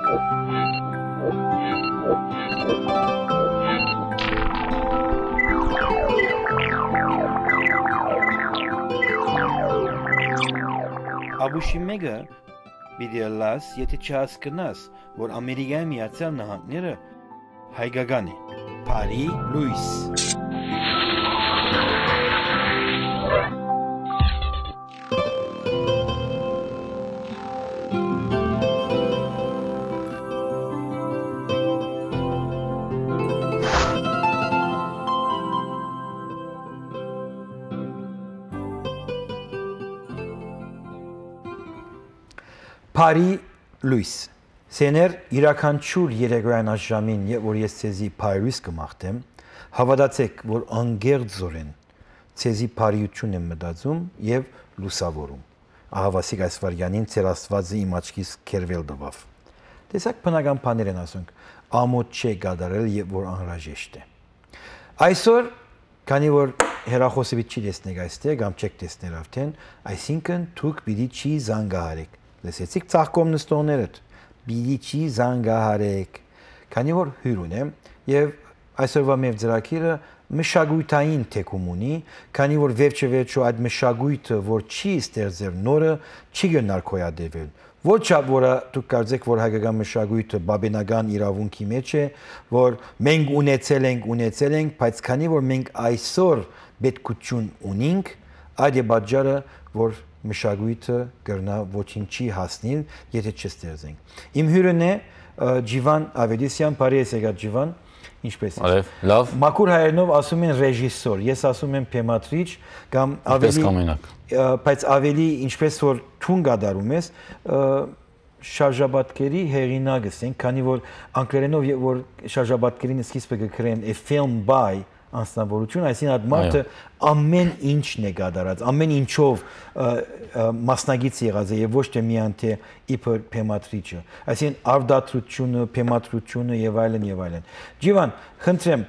Աբուշի մեկը պիտի լաս, եթե չհասկնաս, որ Ամերիկայի Միացյալ Նահանգները հայկական է, Փարի Լուիս։ Փարի Լուիս, սեներ իրականչուր երեգրան աշխամին, որ ես ցեզի Փարիս կմաղթեմ, հավատացեք, որ անգերձորեն ցեզի Փարիություն եմ մտածում եւ լուսավորում։ Ահավասիկ այս վարյանին ցեր Աստվածը իմ աչքիս քերվել դվավ։ Տեսակ բնական բաներ են ասենք, ամոթ չէ գադարել եւ որ անհրաժեշտ է։ Այսօր, քանի որ հերախոսը չի տեսնեք այստեղ, կամ չեք տեսնել արդեն, այսինքն դուք պիտի չի զանգահարեք։ Լսեցիք ցաղկոմ նստողներդ, պիտի չի զանգահարեք, քանի որ հյուր ունեմ եւ այսօրվա մեր ծրագիրը մշակութային թեկում ունի, քանի որ վերջը այդ մշակույթը, որ չի ստեղծել նորը, չի գնար կոյադեվել։ Ոչ չափ որը դուք կարծեք, որ հայկական մշակույթը բաբենական իրավունքի մեջ է, որ մենք ունեցել ենք, բայց քանի որ մենք այսօր պետքություն ունենք, այդ է պատճառը, որ մշակույթը կրնա ոչինչի հասնել, եթե չստեղծենք։ Իմ հյուրն է Ջիվան Ավետիսյան, բարի ես եկած Ջիվան, ինչպես եք։ Լավ։ Մաքուր հայերենով ասում են ռեժիսոր, ես ասում եմ թեմատրիչ կամ բայց ավելի ինչպես որ թուն գդարում ես, շարժաբատկերի հեղինակս են, քանի որ անգլերենով որ շարժաբատկերին սկիզբը գրեն a film by անձնավորություն, այսինքն այդ մարդը ամեն ինչն է գադարած, ամեն ինչով մասնագիծ եղած է եւ ոչ թե միայն թե իբր թեմատրիչը, այսինքն արդարությունը, թեմատրությունը եւ այլն եւ այլն։ Ջիվան, խնդրեմ,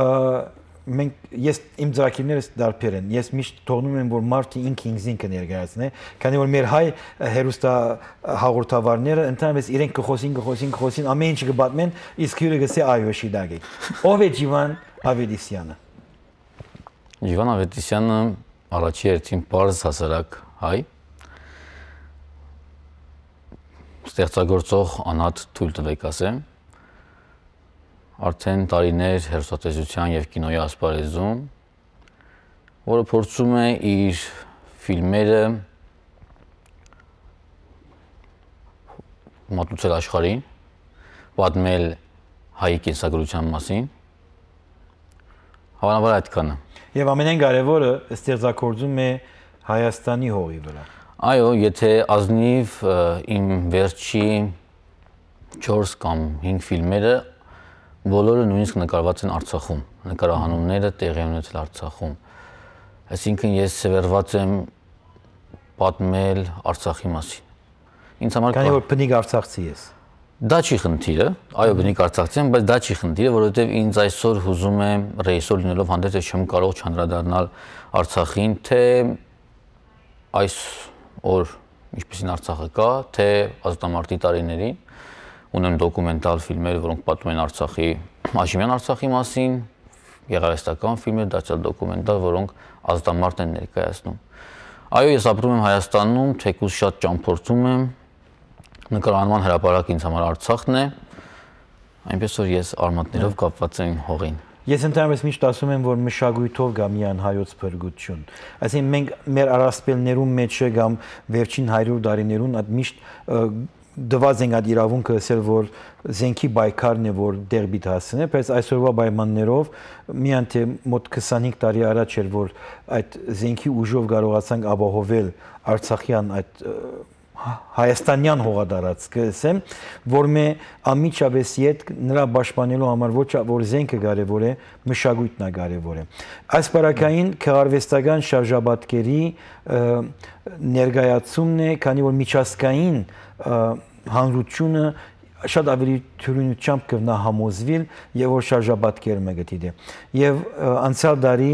ես իմ ծրագիրներս դարբեր են, ես միշտ թողնում եմ, որ մարդը ինքին կներկայացնի, քանի որ մեր հայ հերոստա հաղորդավարները ընդհանրապես իրենք կխոսին, ամեն ինչ կպատմեն, իսկ հյուրը գսե այո շիդագի։ Ով է Ջիվան Ավետիսյանը։ Ջիվան Ավետիսյանը առաջի հերթին պարզ հասարակ հայ, ստեղծագործող անհատ թույլ տվեք ասեմ, արդեն տարիներ հեռուստատեսության եւ կինոյի ասպարեզում, որը փորձում է իր ֆիլմերը մատուցել աշխարհին, պատմել հայի կենսագրության մասին, հավանաբար այդքանը։ Եվ ամենակարևորը ստեղծագործում է Հայաստանի հողի վրա։ Այո, եթե ազնիվ իմ վերջի 4 կամ 5 ֆիլմերը բոլորը նույնիսկ նկարված են Արցախում, նկարահանումները տեղի ունեցել Արցախում։ Այսինքն ես սևեռված եմ պատմել Արցախի մասին։ Ինձ համար քանի որ բնիկ արցախցի ես։ Դա չի խնդիրը, այո բնիկ արցախցի եմ, բայց դա չի խնդիրը, որովհետև ինձ այսօր հուզում է ռեժիսոր լինելով հանդերձ չեմ կարող չանդրադառնալ Արցախին, թե այս օր ինչպեսին Արցախը կա, թե ազատամարտի տարիներին ունեմ դոկումենտալ ֆիլմեր, որոնք պատմում են Արցախի, Հաշիմյան Արցախի մասին, գեղարվեստական ֆիլմեր, դարձյալ դոկումենտալ, որոնք ազատամարտն են ներկայացնում։ Այո, ես ապրում եմ Հայաստանում, թեկուզ շատ ճամփորդում եմ, նկարահանման հրապարակ ինձ համար Արցախն է, այնպես որ ես արմատներով կապված եմ հողին։ Ես ընդհանրապես միշտ ասում եմ, որ մշակույթով գա միան հայոց փրկություն։ Այսինքն մենք մեր առասպելներում մեջ կամ վերջին 100 տարիներուն այդ միշտ դված ենք այդ իրավունքը ասել, որ զենքի բայկարն է, որ դերբիտ հասնե, բայց այսօրվա պայմաններով միայն թե մոտ 25 տարի առաջ էր, որ այդ զենքի ուժով կարողացանք ապահովել Արցախյան այդ հայաստանյան հողադարձը, ասեմ, որ մե ամիջապես իդ նրա պաշտպանելու համար ոչ որ զենքը կարևոր է, մշակույթն է կարևոր է։ Այս բարակային քարվեստական շարժաբատկերի ներկայացումն է, քանի որ միջազգային հանրությունը շատ ավելի թյուրինությամբ կվնա համոզվել եւ որ շարժաբատկեր մը գտիդե։ Եվ անցյալ տարի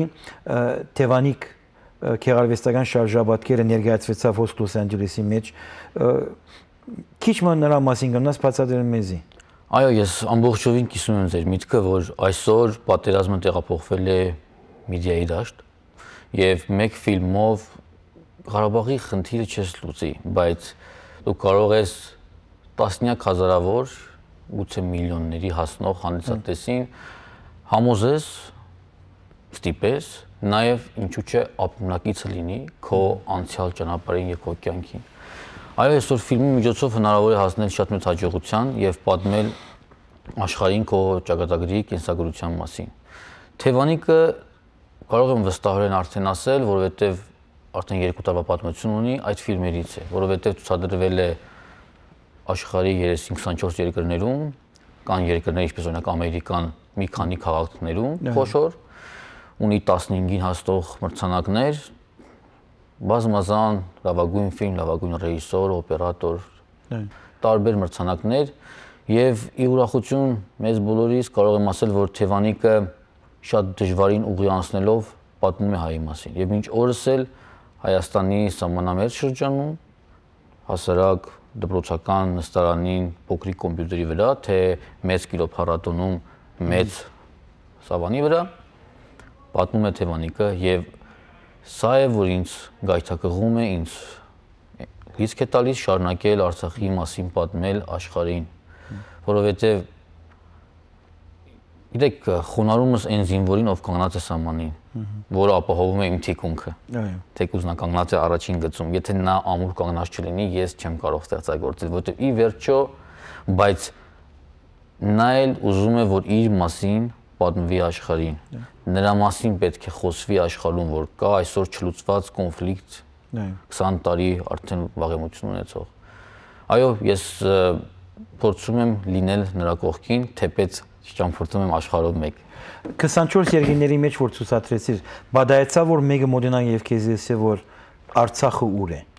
Թևանիկ քեղարվեստական շարժաբատկերը ներկայացվեցավ Լոս Անջելեսի մեջ Քիչ ման նրա մասին գնաց բացատրել մեզի։ Այո, ես ամբողջովին կիսում եմ ձեր միտքը, որ այսօր պատերազմը տեղափոխվել է մեդիայի դաշտ եւ մեկ ֆիլմով Ղարաբաղի խնդիրը չես լուծի, բայց դու կարող ես տասնյակ հազարավոր, գուցե միլիոնների հասնող հանդիսատեսին համոզես, ստիպես, նաև ինչու՞ չէ ապրնակիցը լինի քո անցյալ ճանապարհին եւ քո կյանքին։ Այո, այսօր ֆիլմի միջոցով հնարավոր է հասնել շատ մեծ հաջողության եւ պատմել աշխարհին քո ճակատագրի կենսագրության մասին։ Թևանիկը կարող եմ վստահորեն արդեն ասել, որովհետեւ արդեն 2 տարվա պատմություն ունի այդ ֆիլմերից է, որովհետեւ ցուցադրվել է աշխարհի 30-24 երկրներում, կան երկրներ, ինչպես օրինակ Ամերիկան, մի քանի քաղաքներում խոշոր, ունի 15-ին հասնող մրցանակներ, բազմազան լավագույն ֆիլմ, լավագույն ռեժիսոր, օպերատոր, տարբեր մրցանակներ եւ ի ուրախություն մեզ բոլորիս կարող եմ ասել, որ Թևանիկը շատ դժվարին ուղի անցնելով պատմում է հայի մասին եւ մինչ օրս էլ Հայաստանի սահմանամերձ շրջանում հասարակ դպրոցական նստարանին փոքրիկ կոմպյուտերի վրա, թե մեծ կինոփառատոնում մեծ սավանի վրա պատմում է Թևանիկը եւ սա է, որ ինձ գայթակղում է, ինձ լիցք է տալիս շարունակել Արցախի մասին պատմել աշխարհին, որովհետեւ գիտեք, խոնարհումս այն զինվորին, ով կանգնած է սահմանին, որը ապահովում է իմ թիկունքը։ Թեկուզ նա կանգնած է առաջին գծում, եթե նա ամուր կանգնած չլինի, ես չեմ կարող ստեղծագործել, որովհետեւ ի վերջո, բայց նա էլ ուզում է, որ իր մասին պատմվի աշխարհին։ Նրա մասին պետք է խոսվի աշխարհում, որ կա այսօր չլուծված կոնֆլիկտ 20 տարի արդեն վաղեմություն ունեցող։ Այո, ես փորձում եմ լինել նրա կողքին, թեպետ ճամփորդում եմ աշխարհով մեկ։ 24 երկրների մեջ որ ցուցադրեցիր, բադայեցա որ մեկը մոդենան եւ քեզ ասե որ Արցախը ուր է։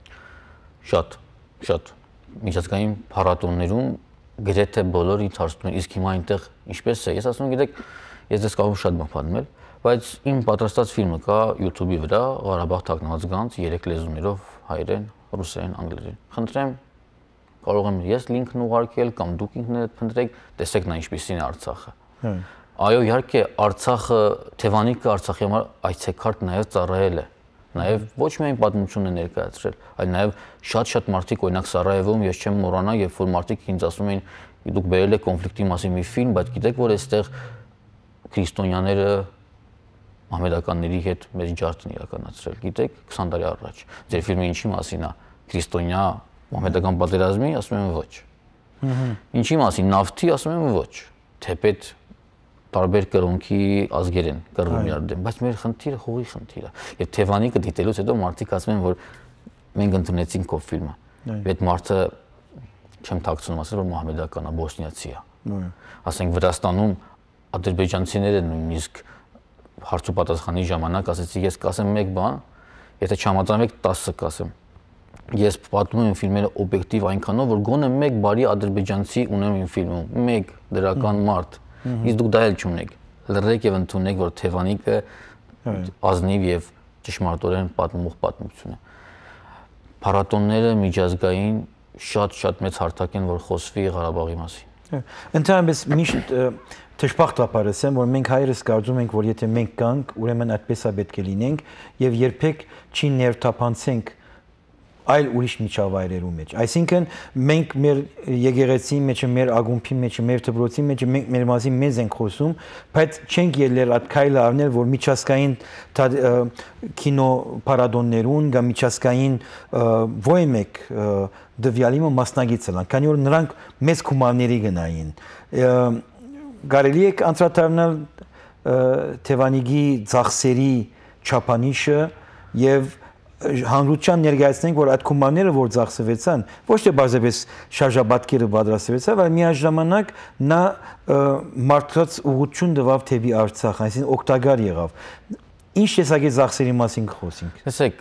Շատ միջազգային փառատոներում գրեթե բոլորը ինձ հարցնում են, իսկ հիմա այնտեղ ինչպես է։ Ես ասում եմ, գիտեք, ես դες կարող եմ շատ բան պատմել, բայց իմ պատրաստած ֆիլմը կա YouTube-ի վրա, Ղարաբաղ թաքնված գանձ 3 լեզուներով՝ հայերեն, ռուսերեն, անգլերեն։ Խնդրեմ, կարող եմ ես լինքն ուղարկել կամ դուք ինքներդ փնտրեք, տեսեք նա ինչպիսին է Արցախը։ Այո, իհարկե, Արցախը, Թևանիկը Արցախի համար այցեքարտ նաև ծառայել է։ Նաև ոչ միայն պատմություն է ներկայացրել, այլ նաև շատ մարդիկ, օրինակ Սարայևոյում ես չեմ մոռանա, երբ որ մարդիկ ինձ ասում էին, դուք բերել եք կոնֆլիկտի մասին մի ֆիլմ, բայց գիտեք, որ այստեղ քրիստոնյաները մահմեդականների հետ մեծ ջարդ են իրականացրել, գիտեք, 20 տարի առաջ։ Ձեր ֆիլմը ինչի մասին է, քրիստոնյա մահմեդական պատերազմի, ասում եմ ոչ։ Ինչի մասին, նավթի, ասում եմ ոչ։ Թեպետ տարբեր կրոնքի ազգեր են կռվում իրար դեմ, բայց մեր խնդիրը հողի խնդիր է։ Եվ Թևանիկը դիտելուց հետո մարդիկ ասում են, որ մենք ընդունեցինք քո ֆիլմը։ Այդ մարդը չեմ թաքցնում ասել, որ մահմեդական է, բոսնիացի է։ Ասենք Վրաստանում ադրբեջանցիները նույնիսկ հարց ու պատասխանի ժամանակ ասեցի, ես կասեմ մեկ բան, եթե չհամաձայնեք 10 կասեմ։ Ես պատմում եմ ֆիլմերը օբյեկտիվ այնքանով, որ գոնե մեկ բարի ադրբեջանցի ունեմ իմ ֆիլմում, մեկ դրական մարդ։ Իսկ դուք դա էլ չունեք։ Լրեք եւ ընդունեք, որ Թևանիկը ազնիվ եւ ճշմարտորեն պատմող պատմություն է։ Փառատոնները միջազգային շատ մեծ հարթակ են, որ խոսվի Ղարաբաղի մասին։ Ընդհանրապես միշտ թշպախտապարս եմ, որ մենք հայերս կարծում ենք, որ եթե մենք կանք, ուրեմն այդպես է պետք է լինենք եւ երբեք չի ներթափանցենք այլ ուրիշ միջավայրերու մեջ։ Այսինքն մենք մեր եկեղեցի մեջ, մեր ագումբի մեջ, մեր դպրոցի մեջ մենք մեր մասին մեզ ենք խոսում, բայց չենք ելնել այդ քայլը առնել, որ միջազգային կինո պարադոններուն կամ միջազգային ոյ մեկ դվյալիմը մասնագիծ են, քանի որ նրանք մեծ գումարների գնային։ Կարելի է անդրադառնալ Թևանիկի ծախսերի չափանիշը եւ հանրության ներկայացնենք, որ այդ գումարները, որ ծախսվեցան, ոչ թե բարձրապես շարժաբատկերը պատրաստվեցան, այլ միաժամանակ նա մարդկանց ուղղություն տվավ թեպի Արցախ, այսինքն օգտակար եղավ։ Ինչ տեսակի ծախսերի մասին կխոսենք։ Տեսեք,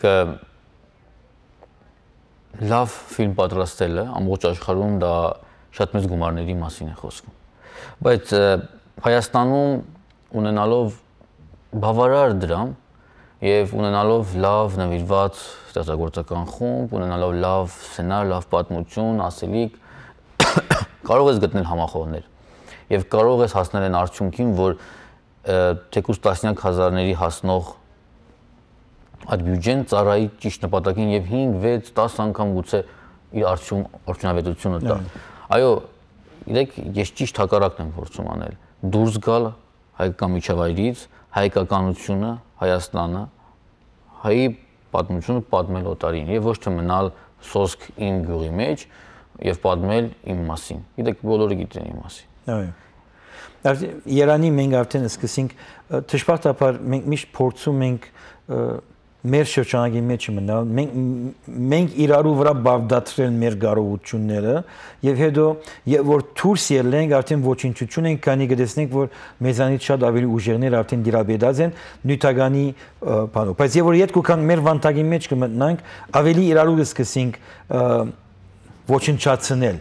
լավ ֆիլմ պատրաստելը ամբողջ աշխարհում դա շատ մեծ գումարների մասին է խոսվում։ Բայց Հայաստանում ունենալով բավարար դրամ, եւ ունենալով լավ նվիրված ստեղծագործական խումբ, ունենալով լավ սցենար, լավ պատմություն, ասելիք, կարող ես գտնել համախոհներ եւ կարող ես հասնել այն արդյունքին, որ թեկուզ տասնյակ հազարների հասնող այդ բյուջեն ծառայի ճիշտ նպատակին եւ 5, 6, 10 անգամ գուցե իր արդյունավետությունը տա։ Այո, իրեք ես ճիշտ հակառակն եմ փորձում անել։ Դուրս գալ հայկական միջավայրից, հայկականությունը, Հայաստանը, հայի պատմությունը պատմել օտարին եւ ոչ թե մնալ սոսկ իմ գյուղի մեջ եւ պատմել իմ մասին։ Գիտեք, բոլորը գիտեն իմ մասին։ Այո։ Երանի մենք արդեն սկսենք դժբախտաբար մենք միշտ փորձում ենք մեր շրջանագի մեջ մնալ, մենք իրարու վրա բավդացրել մեր կարողությունները եւ հետո որ դուրս ելենք արդեն ոչնչություն ենք, քանի գտեսնենք, որ մեզանից շատ ավելի ուժերներ արդեն դիրաբեդած են նյութականի բանով։ Բայց եւ որ յետք ու քան մեր վանտագի մեջ կմտնանք, ավելի իրարու կսկսենք ոչնչացնել։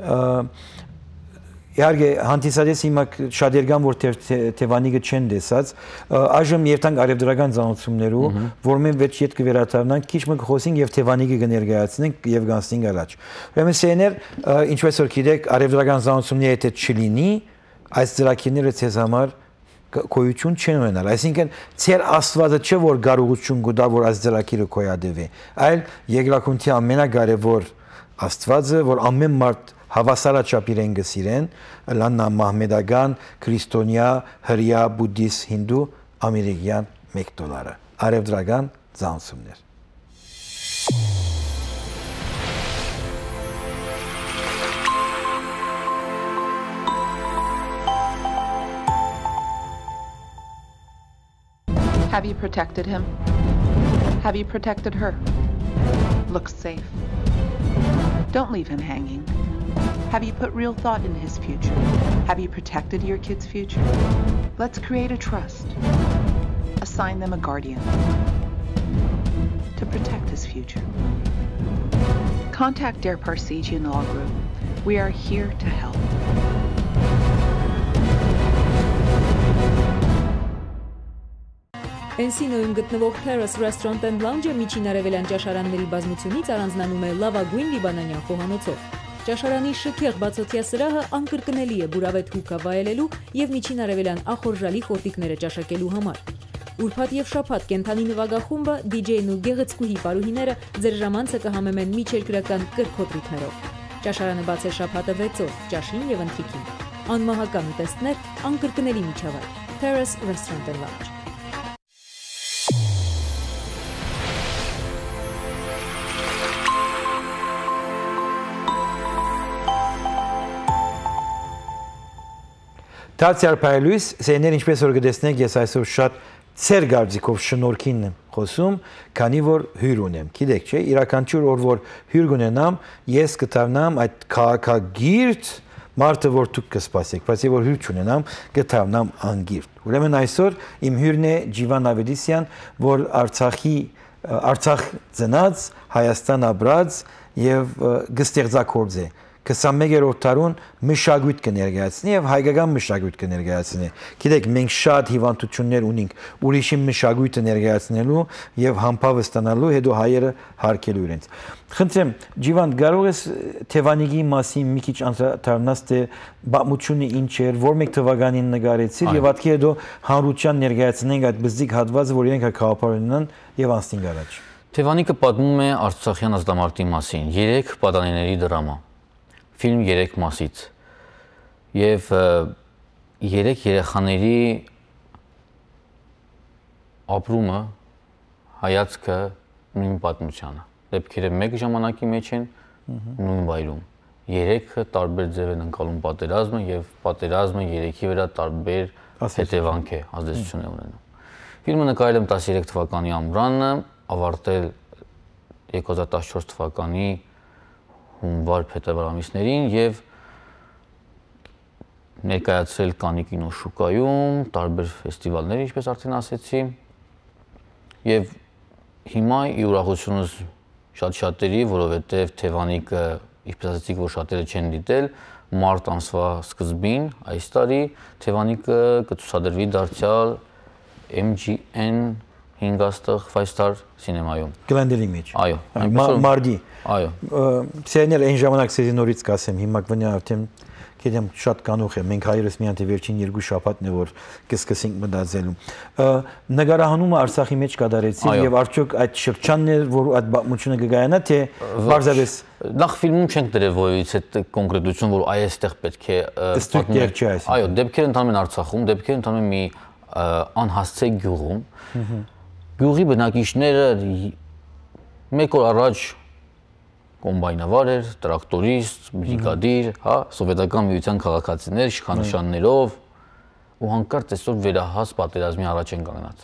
Իհարկե հանդիսադես հիմա շատ երգան որ Թևանիկը չեն տեսած, այժմ երթանք արևդրական ծանոթություններու, որ մենք վեճ յետ կվերադառնանք, քիչ մը կխոսենք եւ Թևանիկը կներկայացնենք եւ գանցնենք առաջ։ Ուրեմն սեներ, ինչպես որ գիտեք, արևդրական ծանոթությունները եթե չլինի, այս ծրագիրները ցեզ համար գոյություն չեն ունենալ։ Այսինքն, ցեր Աստվածը չէ որ կարողություն կտա որ այս ծրագիրը կոյադևի, այլ երկրակունքի ամենակարևոր Աստվածը, որ ամեն մարդ հավասարաչափ իրեն գսիրեն, լաննա մահմեդական, քրիստոնյա, հրյա, բուդդիստ, հինդու, ամերիկյան $1, արևդրական ծանոթություններ։ Have you protected him? Have you protected her? Looks safe. Don't leave him hanging. Have you put real thought in his future? Have you protected your kid's future? Let's create a trust. Assign them a guardian to protect his future. Contact Dare Parsegian Law Group. We are here to help. Էնսինոյում գտնվող Terrace Restaurant and Lounge-ը միջին արևելյան ճաշարանների բազմությունից առանձնանում է լավագույն լիբանանյան խոհանոցով։ Ճաշարանի շքեղ բացօթյա սրահը անկրկնելի է բուրավետ հուկա վայելելու եւ միջին արևելյան ախորժալի խորտիկները ճաշակելու համար։ Ուրբաթ եւ շաբաթ կենթանի նվագախումբը, DJ-ն ու գեղեցկուհի պարուհիները ձեր ժամանցը կհամեմեն միջերկրական կրքոտրիկներով։ Ճաշարանը բաց է շաբաթը 6 օր, ճաշին եւ ընթրիքին։ Անմահական ուտեստներ, անկրկնելի միջավայր։ Terrace Restaurant and Lounge։ Դարձյալ Փայլույս, սեներ ինչպես որ գտեսնենք, ես այսօր շատ ծեր գարձիկով շնորհքին եմ խոսում, քանի որ հյուր ունեմ։ Գիտեք, չէ, իրականչուր որ հյուր ունենամ, ես կտավնամ այդ քաղաքագիրտ մարդը որ դուք կսպասեք, բայց որ հյուր չունենամ, կտավնամ անգիրտ։ Ուրեմն այսօր իմ հյուրն է Ջիվան Ավետիսյան, որ Արցախ ծնած, Հայաստան ապրած եւ գստեղծագործ է։ 21-րդ տարուն մշակույթ կներկայացնի եւ հայկական մշակույթ կներկայացնի։ Գիտեք, մենք շատ հիվանդություններ ունենք ուրիշի մշակույթը ներկայացնելու եւ համբավը ստանալու, հետո հայերը հարկելու իրենց։ Խնդրեմ, Ջիվան, կարող ես Թևանիկի մասին մի քիչ անդրադառնաս, թե բամությունը ինչ էր, որ մեկ թվականին նկարեցիր եւ ատքի հետո հանրության ներկայացնենք այդ բզիկ հատվածը, որ իրենք քաղաքապարունան եւ անցնենք առաջ։ Թևանիկը պատմում է Արցախյան ազատամարտի մասին, 3 պատանիների դրամա։ Ֆիլմ 3 մասից եւ 3 երեխաների ապրումը, հայացքը նույն պատմությանը։ Դեպքերը մեկ ժամանակի մեջ են նույն վայրում։ 3-ը տարբեր ձև են ընկալում պատերազմը եւ պատերազմը 3-ի վրա տարբեր հետևանք է, ազդեցություն է ունենում։ Ֆիլմը նկարել եմ 13 թվականի ամռանը, ավարտել 2014 թվականի հունվար փետրվար ամիսներին եւ ներկայացրել Կաննի կինոշուկայում, տարբեր ֆեստիվալներ, ինչպես արդեն ասեցի, եւ հիմա ի ուրախությունս շատ-շատերի, որովհետեւ Թևանիկը, ինչպես ասեցիք, որ շատերը չեն դիտել, մարտ ամսվա սկզբին այս տարի Թևանիկը կցուցադրվի դարձյալ MGN 5 աստղ 5 star սինեմայում։ Գլենդելի մեջ։ Այո, Մարդի։ Այո։ Սերներ այն ժամանակ սեզի նորից կասեմ, հիմա կվնյա արդեն գիտեմ շատ կանուխ է, մենք հայերս միանտի վերջին 2 շաբաթն է որ կսկսենք մտածելու։ Նկարահանումը Արցախի մեջ կատարեցին եւ արդյոք այդ շրջանն էր, որ այդ բացմությունը կգայանա, թե բարձրապես նախ ֆիլմում չենք դրել որից այդ կոնկրետություն, որ այստեղ պետք է պատմել։ Այո, դեպքերը ընթանում են Արցախում, դեպքերը ընթանում են մի անհասցե գյուղում։ Գյուղի բնակիչները մեկ օր առաջ կոմբայնավար էր, տրակտորիստ, բրիգադիր, հա, սովետական միության քաղաքացիներ, իշխանանշաններով ու հանկարծ այսօր վերահաս պատերազմի առաջ են կանգնած։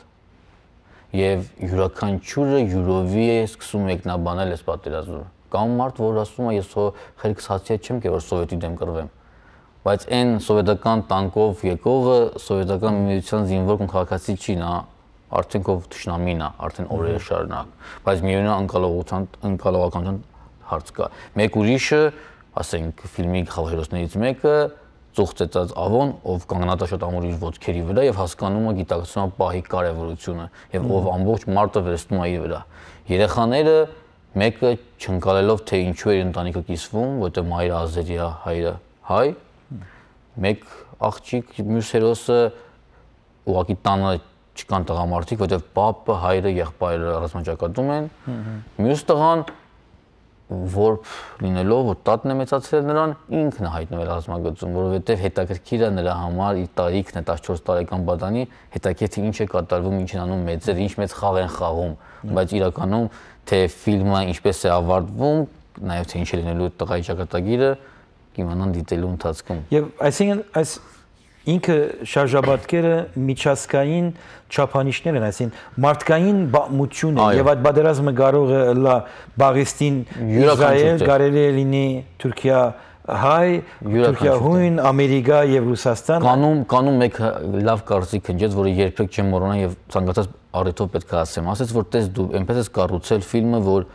Եվ յուրաքանչյուրը յուրովի է սկսում մեկնաբանել այս պատերազմը։ Կամ մարդ, որ ասում է, ես խելքս հացի չեմ կերել, որ սովետի դեմ կռվեմ։ Բայց այն սովետական տանկով եկողը սովետական միության զինվոր քաղաքացի չի, նա արդեն կով թշնամին է, արդեն օրեր շարունակ։ Բայց միևնույն անկալողականության հարց կա։ Մեկ ուրիշը, ասենք, ֆիլմի գլխահերոսներից մեկը ծուխծեցած ավոն, ով կանգնած է շատ ամուր իր ոտքերի վրա եւ հասկանում է գիտակցության պահի կարեւորությունը եւ ով ամբողջ մարդը վերցնում է իր վրա։ Երեխաները մեկը չընկալելով թե ինչու է ընտանիքը կիսվում, որտեղ մայրը ազերի է, հայրը հայ, մեկ աղջիկ մյուս հերոսը ուղղակի տանը չկան տղամարդիկ, որտեղ պապը, հայրը, եղբայրը ռազմաճակատում են, մյուս տղան որբ լինելով որ տատն է մեծացրել նրան ինքն է հայտնվել ռազմագծում, որովհետև հետաքրքիր է նրա համար իր տարիքն է 14 տարեկան բադանի, հետաքրքիր թե ինչ է կատարվում, ինչ են անում մեծերը, ինչ մեծ խաղ են խաղում, բայց իրականում թե ֆիլմը ինչպես է ավարտվում, նաև թե ինչ է լինելու տղայի ճակատագիրը կիմանան դիտելու ընթացքում։ Եվ այսինքն այս ինքը շարժաբատկերը միջազգային չափանիշներ են, այսինքն մարդկային բաղմություն է եւ այդ բادرազմը կարող է լա Բաղեստին, Իսրայել, կարելի է լինի Թուրքիա, հայ, Թուրքիա հույն, Ամերիկա եւ Ռուսաստան։ Կանում մեկ լավ կարծիք ընջեց, որը երբեք չեմ մոռանա եւ ցանկացած առիթով պետք է ասեմ, ասեց որ տես դու այնպես ես կառուցել ֆիլմը, որ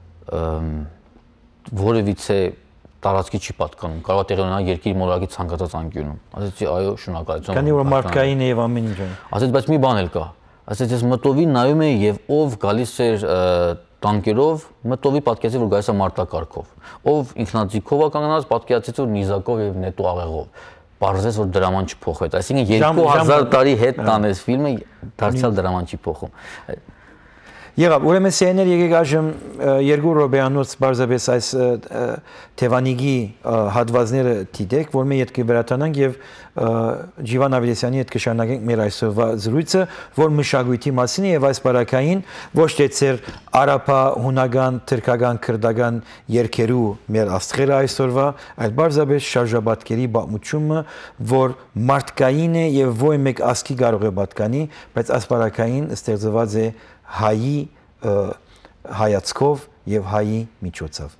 որևիցե տարածքի չի պատկանում, կարող է տեղի ունենալ երկիր մոլորակի ցանկացած անկյունում։ Ասեցի, այո, շնորհակալություն։ Քանի որ մարդկային է եւ ամեն ինչ։ Ասեց, բայց մի բան էլ կա։ Ասեց, ես մտովի նայում եի եւ ով գալիս էր տանկերով, մտովի պատկերացի, որ գալիս է մարտակառքով։ Ով ինքնաձիգով է կանգնած, պատկերացի, որ նիզակով եւ նետո աղեղով։ Պարզեց, որ դրաման չփոխվեց։ Այսինքն 2000 տարի հետ տանես ֆիլմը դարձյալ դրաման չի փոխում։ Եղավ, ուրեմն սերներ եկեք այժմ 2 րոպեանոց բարձրապես այս Թևանիգի հատվածները դիտեք, որ մենք յետք վերադառնանք եւ Ջիվան Ավետիսյանի հետ կշարունակենք մեր այսօրվա զրույցը, որ մշակույթի մասին է եւ այս բարակային ոչ թե ծեր արաբա, հունական, թուրքական, քրդական երկերու մեր աստղերը այսօրվա, այլ բարձրապես շարժաբատկերի բացմությունը, որ մարդկային է եւ ոչ մեկ ասկի կարող է պատկանի, բայց այս բարակային ստեղծված է հայի հայացքով եւ հայի միջոցով։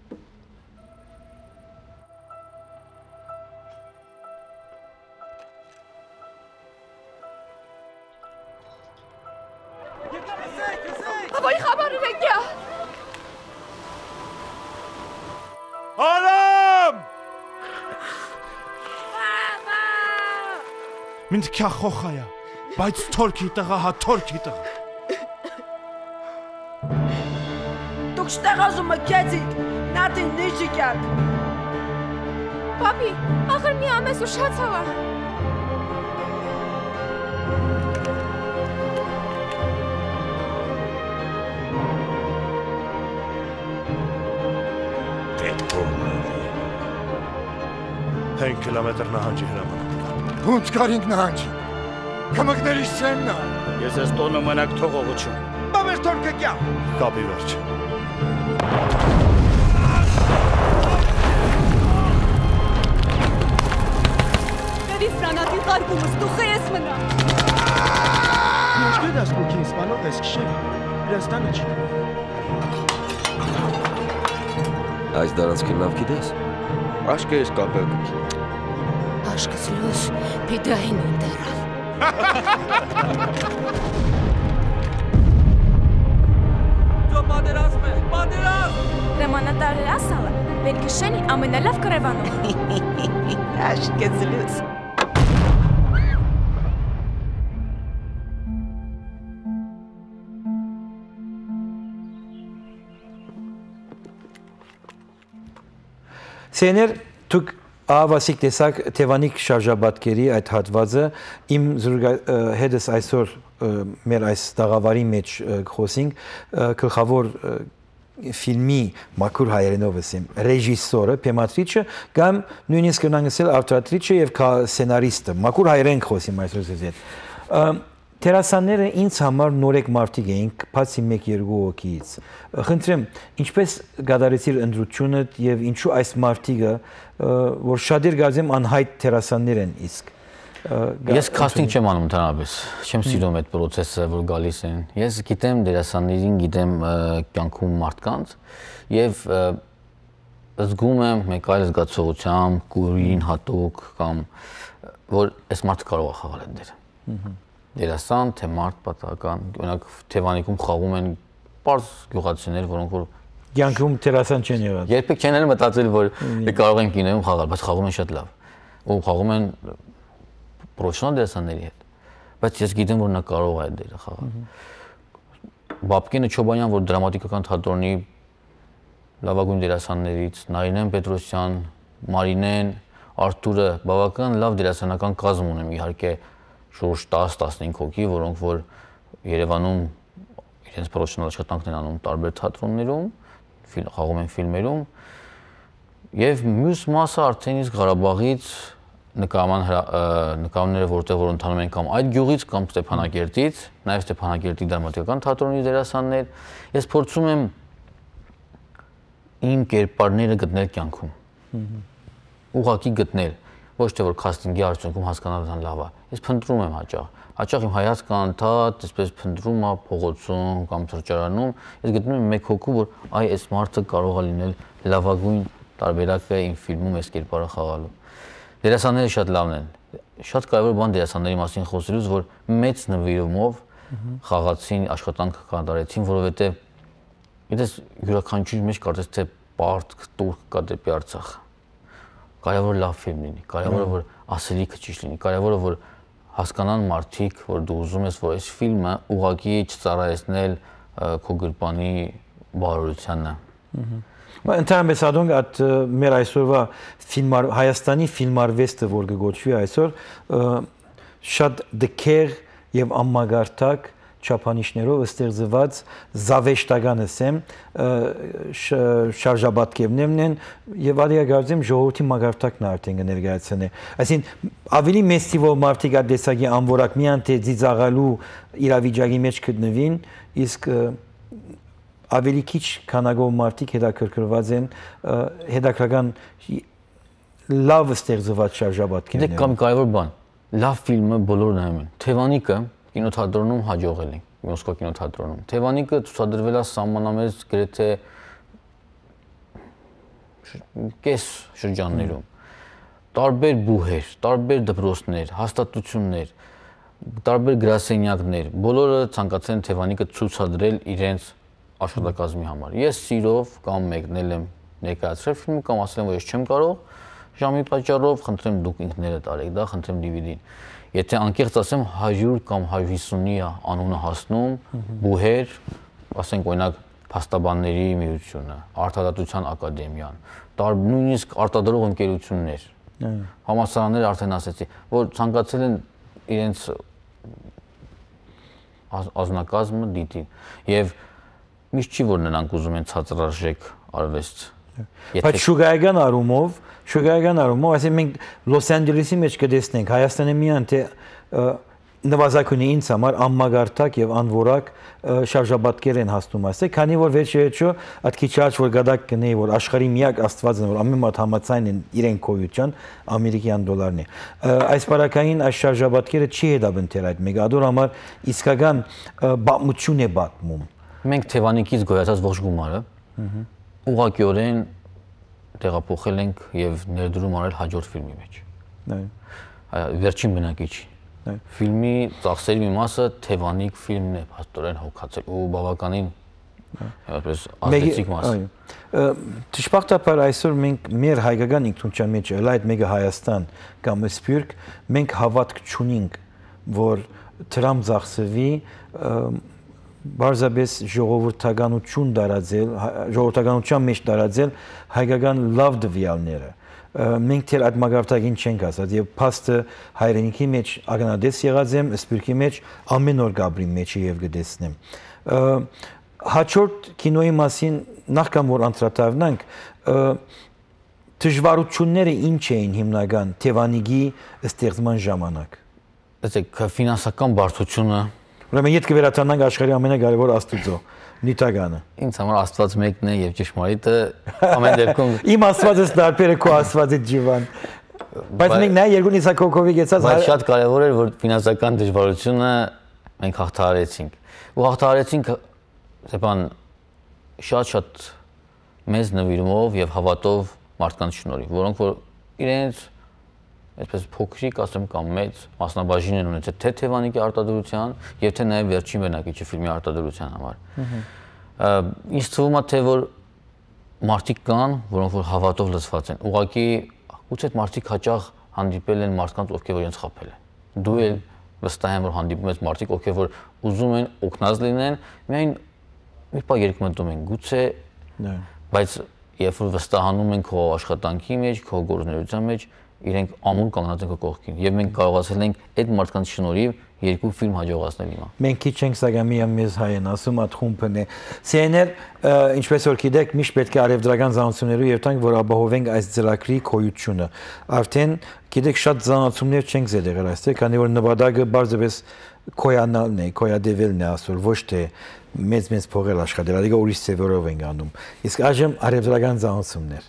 Աբայի խաբարը վեկյա։ Արամ! Մինդ քյա խոխայա, բայց թորքի տղա, հա թորքի տղա։ Շտեղազումը կեցիք, նատին նիջի կյարք։ Պապի, աղր մի ամես ու շացավա։ Տեպորների։ 5 կիլոմետր նահանջի հրամանատիք։ Հունց կարինք նահանջի, կմգներիս չեն նա։ Ես ես տոնը մնակ թողողություն։ Բավեր թորքը կյա։ Կապի վերջ։ Դերիս պրանատի խարկումս, դուխը ես մնա։ Ինչ գդաս կուքին սպանող ես կշեմ, Հրաստանը չի։ Այս դարածքին լավ գիտես։ Աշկը ես կապել կքի։ Աշկս լուս, պիդային ընդերալ։ Դո պատերազմ է, պատերազմ։ Հրամանատարը ասալը, վերքշենի ամենալավ կրևանում։ Աշկս լուս։ Սեներ դուք ավասիկ տեսակ Թևանիկ շարժաբատկերի այդ հատվածը իմ հետս այսօր մեր այս տաղավարի մեջ խոսենք գլխավոր ֆիլմի մաքուր հայերենով ասեմ ռեժիսորը, պեմատրիչը կամ նույնիսկ կնանգսել ավտորատրիչը եւ սցենարիստը մաքուր հայերեն խոսիմ այսօր ձեզ հետ Տերասանները ինձ համար նորեկ մարդիկ էինք, բացի 1-2 հոգիից։ Խնդրեմ, ինչպես գադարեցիր ընտրությունը եւ ինչու այս մարդիկը, որ շատեր գազեմ անհայտ տերասաններ են իսկ։ Ես քաստինգ չեմ անում ընդհանրապես, չեմ սիրում այդ process-ը, որ գալիս են։ Ես գիտեմ դերասաններին, գիտեմ կյանքում մարդկանց եւ զգում եմ մեկ այլ զգացողությամբ, կուրին հատուկ կամ որ այս մարդը կարող է խաղալ այնտեղ։ Դերասան, թե մարդ պատահական, օրինակ Թևանիկում խաղում են պարզ գյուղացիներ, որոնք որ կյանքում դերասան չեն եղել։ Երբեք չեն մտածել, որ կարող են կինոյում խաղալ, բայց խաղում են շատ լավ։ Ու խաղում են պրոֆեսիոնալ դերասանների հետ։ Բայց ես գիտեմ, որ նա կարող է այդ դերը խաղալ։ Բաբկենը Չոբանյան, որ դրամատիկական թատրոնի լավագույն դերասաններից, Նարինեն Պետրոսյան, Մարինեն, Արթուրը բավական լավ դերասանական կազմ ունեն, իհարկե շուրջ 10-15 հոգի, որոնք որ Երևանում իրենց պրոֆեսիոնալ աշխատանքն են անում տարբեր թատրոններում, խաղում են ֆիլմերում, եւ մյուս մասը արդեն իսկ Ղարաբաղից նկարները, որտեղ որ ընթանում են կամ այդ գյուղից կամ Ստեփանակերտից, նաեւ Ստեփանակերտի դրամատիկական թատրոնի դերասաններ, ես փորձում եմ իմ կերպարները գտնել կյանքում։ Ուղղակի գտնել ոչ թե որ քաստինգի արդյունքում հասկանալ դրան լավ է։ Ես փնտրում եմ հաճախ իմ հայացքը անդադ, այսպես փնտրում է փողոցում կամ սրճարանում, ես գտնում եմ մեկ հոգու, որ այ այս մարդը կարող է լինել լավագույն տարբերակը իմ ֆիլմում այս կերպարը խաղալու։ Դերասանները շատ լավն են։ Շատ կարևոր բան դերասանների մասին խոսելուց, որ մեծ նվիրումով խաղացին, աշխատանք կատարեցին, որովհետև գիտես յուրաքանչյուրի մեջ կարծես թե պարտք տուրք կա դեպի Արցախ։ Կարևոր լավ ֆիլմ լինի, կարևորը որ ասելիքը ճիշտ լինի, կարևորը որ հասկանան մարդիկ, որ դու ուզում ես, որ այս ֆիլմը ուղղակի չծառայեցնել քո գրպանի բարօրությանը։ Ընդհանրապես adong at մեր այսօրվա Հայաստանի ֆիլմարվեստը, որ կգոչվի այսօր, շատ դքեր եւ անմագարտակ չափանիշներով ստեղծված զավեշտական ասեմ շարժաբատկերներն են եւ ադիագարձեմ ժողովրդի մագարտակն արդեն կներկայացնի այսինքն ավելի մեծ թիվով մարդիկ այդ դեսագի անորակ միան թե ծիծաղալու իրավիճակի մեջ գտնվին իսկ ավելի քիչ քանակով մարդիկ հետաքրքրված են հետաքրական լավ ստեղծված շարժաբատկերներ դե կամ կարևոր բան լավ ֆիլմը բոլորը նայում են Թևանիկը կինոթատրոնում հաջողել ենք Մոսկվա կինոթատրոնում Թևանիկը ցուցադրվել է սահմանամերձ գրեթե կես շրջաններում տարբեր բուհեր, տարբեր դպրոցներ, հաստատություններ, տարբեր գրասենյակներ բոլորը ցանկացել են Թևանիկը ցուցադրել իրենց աշխատակազմի համար ես սիրով կամ մեկնել եմ ներկայացրել ֆիլմը կամ ասել եմ որ ես չեմ կարող ժամի պատճառով խնդրեմ դուք ինքներդ արեք դա խնդրեմ DVD-ին Եթե անկեղծ ասեմ 100 կամ 150-ի անունը հասնում բուհեր, ասենք օրինակ փաստաբանների միությունը, Արտադատության ակադեմիան, նույնիսկ արտադրող ընկերություններ, համալսարաններ արդեն ասեցի, որ ցանկացել են իրենց ազնագազմը դիտի եւ միշտ չի որ նրանք ուզում են ցածրարժեք արվեստ Բայց շուգայական առումով, այսինքն մենք Լոս Անջելեսի մեջ կտեսնենք Հայաստանի միան թե նվազագույնը ինձ համար անմագարտակ եւ անորակ շարժաբատկեր են հասնում ասել, քանի որ վերջերիչո այդ քիչ աճ որ գադակ կնեի որ աշխարհի միակ աստվածն որ ամեն մատ համաձայն են իրեն կոյության ամերիկյան դոլարն է։ Այս բարակային այս շարժաբատկերը չի հետաբնթել այդ մեգադոր համար իսկական բամություն է պատմում։ Մենք Թևանիկից գոյացած ողջ գումարը ուղղակիորեն տեղափոխել ենք եւ ներդրում արել հաջորդ ֆիլմի մեջ։ Վերջին բնակիչի։ Ֆիլմի ծախսերի մի մասը Թևանիկ ֆիլմն է հաստորեն հոգացել ու բավականին այսպես ազդեցիկ մաս։ Դժբախտաբար այսօր մենք մեր հայկական ինքնության մեջ այդ մեկը Հայաստան կամ Սփյուռք մենք հավատք չունենք որ դրամ ծախսվի բարձրապես ժողովրդականության մեջ տարածել հայկական լավ դվյալները։ Մենք թեր այդ մագարտակին չենք ասած եւ փաստը հայրենիքի մեջ ագնադես եղած եմ, սպիրկի մեջ ամեն օր Գաբրի մեջ եւ գտեսնեմ։ Հաջորդ կինոյի մասին նախքան որ անդրադառնանք, դժվարությունները ինչ էին հիմնական Թևանիկի ստեղծման ժամանակ։ Տեսեք, ֆինանսական բարդությունը, ուրեմն եթե կվերադառնանք աշխարհի ամենակարևոր աստուծո նյութականը։ Ինձ համար Աստված մեկն է եւ ճշմարիտը ամեն դեպքում իմ Աստվածը դարբեր է քո Աստվածի ջիվան։ Բայց մենք նա երկուն Իսակոկովի գեցած բայց շատ կարևոր էր որ ֆինանսական դժվարությունը մենք հաղթահարեցինք։ Ու հաղթահարեցինք սեպան շատ մեծ նվիրումով եւ հավատով մարդկանց շնորհիվ, որոնք որ իրենց այսպես փոքրիկ ասեմ կամ մեծ մասնաբաժին են ունեցել թե Թևանիկի արտադրության եւ թե նաեւ վերջին բնակիչի ֆիլմի արտադրության համար։ Ինձ թվում է թե որ մարդիկ կան, որոնք որ հավատով լցված են։ Ուղղակի գուցե այդ մարդիկ հաճախ հանդիպել են մարդկանց, ովքեր որ իրենց խաբել են։ Դու էլ վստահ եմ որ հանդիպում ես մարդիկ, ովքեր որ ուզում են օգնած լինեն, միայն մի բան երկմտում են, գուցե բայց երբ որ վստահանում են քո աշխատանքի մեջ, քո գործունեության մեջ, իրենք ամուր կանգնած են քո կողքին եւ մենք կարողացել ենք այդ մարդկանց շնորհիվ երկու ֆիլմ հաջողացնել հիմա։ Մենք քիչ ենք սակայն մեզ հայ են ասում այդ խումբն է։ CNN ինչպես որ գիտեք, միշտ պետք է արևդրական զանացումներով երթանք, որ ապահովենք այս ծրագրի քոյությունը։ Արդեն գիտեք շատ զանացումներ չենք զետեղել այստեղ, քանի որ նպատակը բարձրապես քոյանալն է, քոյադևելն է ասոր, ոչ թե մեծ փողեր աշխատել, այլ ուրիշ ծևերով ենք անում։ Իսկ այժմ արևդրական զանացումներ։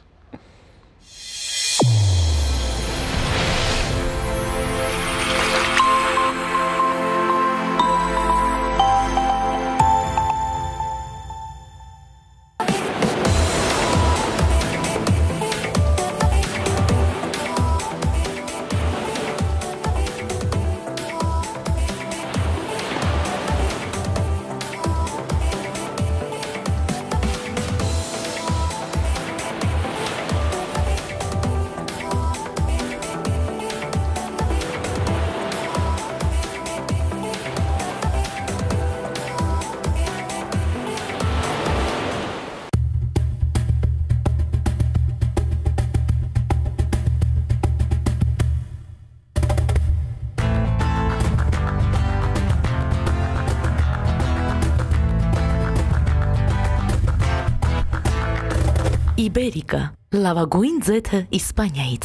Իբերիկա, լավագույն ձեթը Իսպանիայից։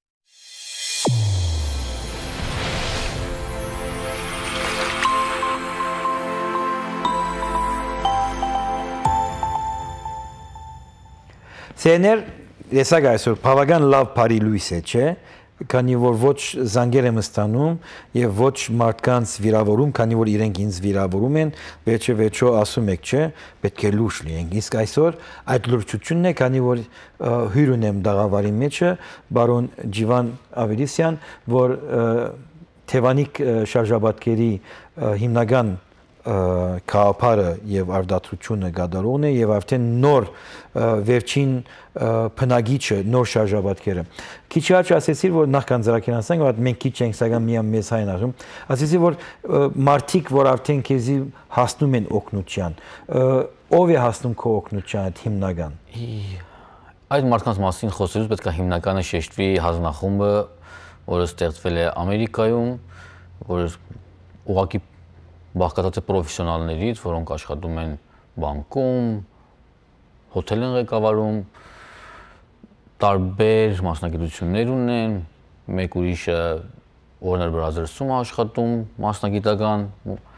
CNN եսակ այսօր բավական լավ բարի լույս է, չէ՞, քանի որ ոչ զանգեր եմ ստանում եւ ոչ մարդկանց վիրավորում, քանի որ իրենք ինձ վիրավորում են, վերջո ասում եք, չէ, պետք է լուրջ լինենք։ Իսկ այսօր այդ լուրջությունն է, քանի որ հյուր ունեմ դաղավարի մեջը, բարոն Ջիվան Ավելիսյան, որ Թևանիկ շարժաբատկերի հիմնական քահապարը եւ արդարությունը գադարողն է եւ արդեն նոր վերջին բնագիչը նոր շարժաբատկերը քիչ առաջ ասեցի որ նախքան ծրագիրն ասենք որ մենք քիչ ենք սակայն միայն մեզ հայն ասում ասեցի որ մարդիկ որ արդեն քեզի հասնում են օգնության ով է հասնում քո օգնության այդ հիմնական այդ մարդկանց մասին խոսելուց պետք է հիմնականը շեշտվի հանձնախումբը որը ստեղծվել է Ամերիկայում որ ուղղակի բաղկացած է պրոֆեսիոնալներից, որոնք աշխատում են բանկում, հոթել են ղեկավարում, տարբեր մասնագիտություններ ունեն, մեկ ուրիշը Warner Brothers-ում աշխատում, մասնագիտական,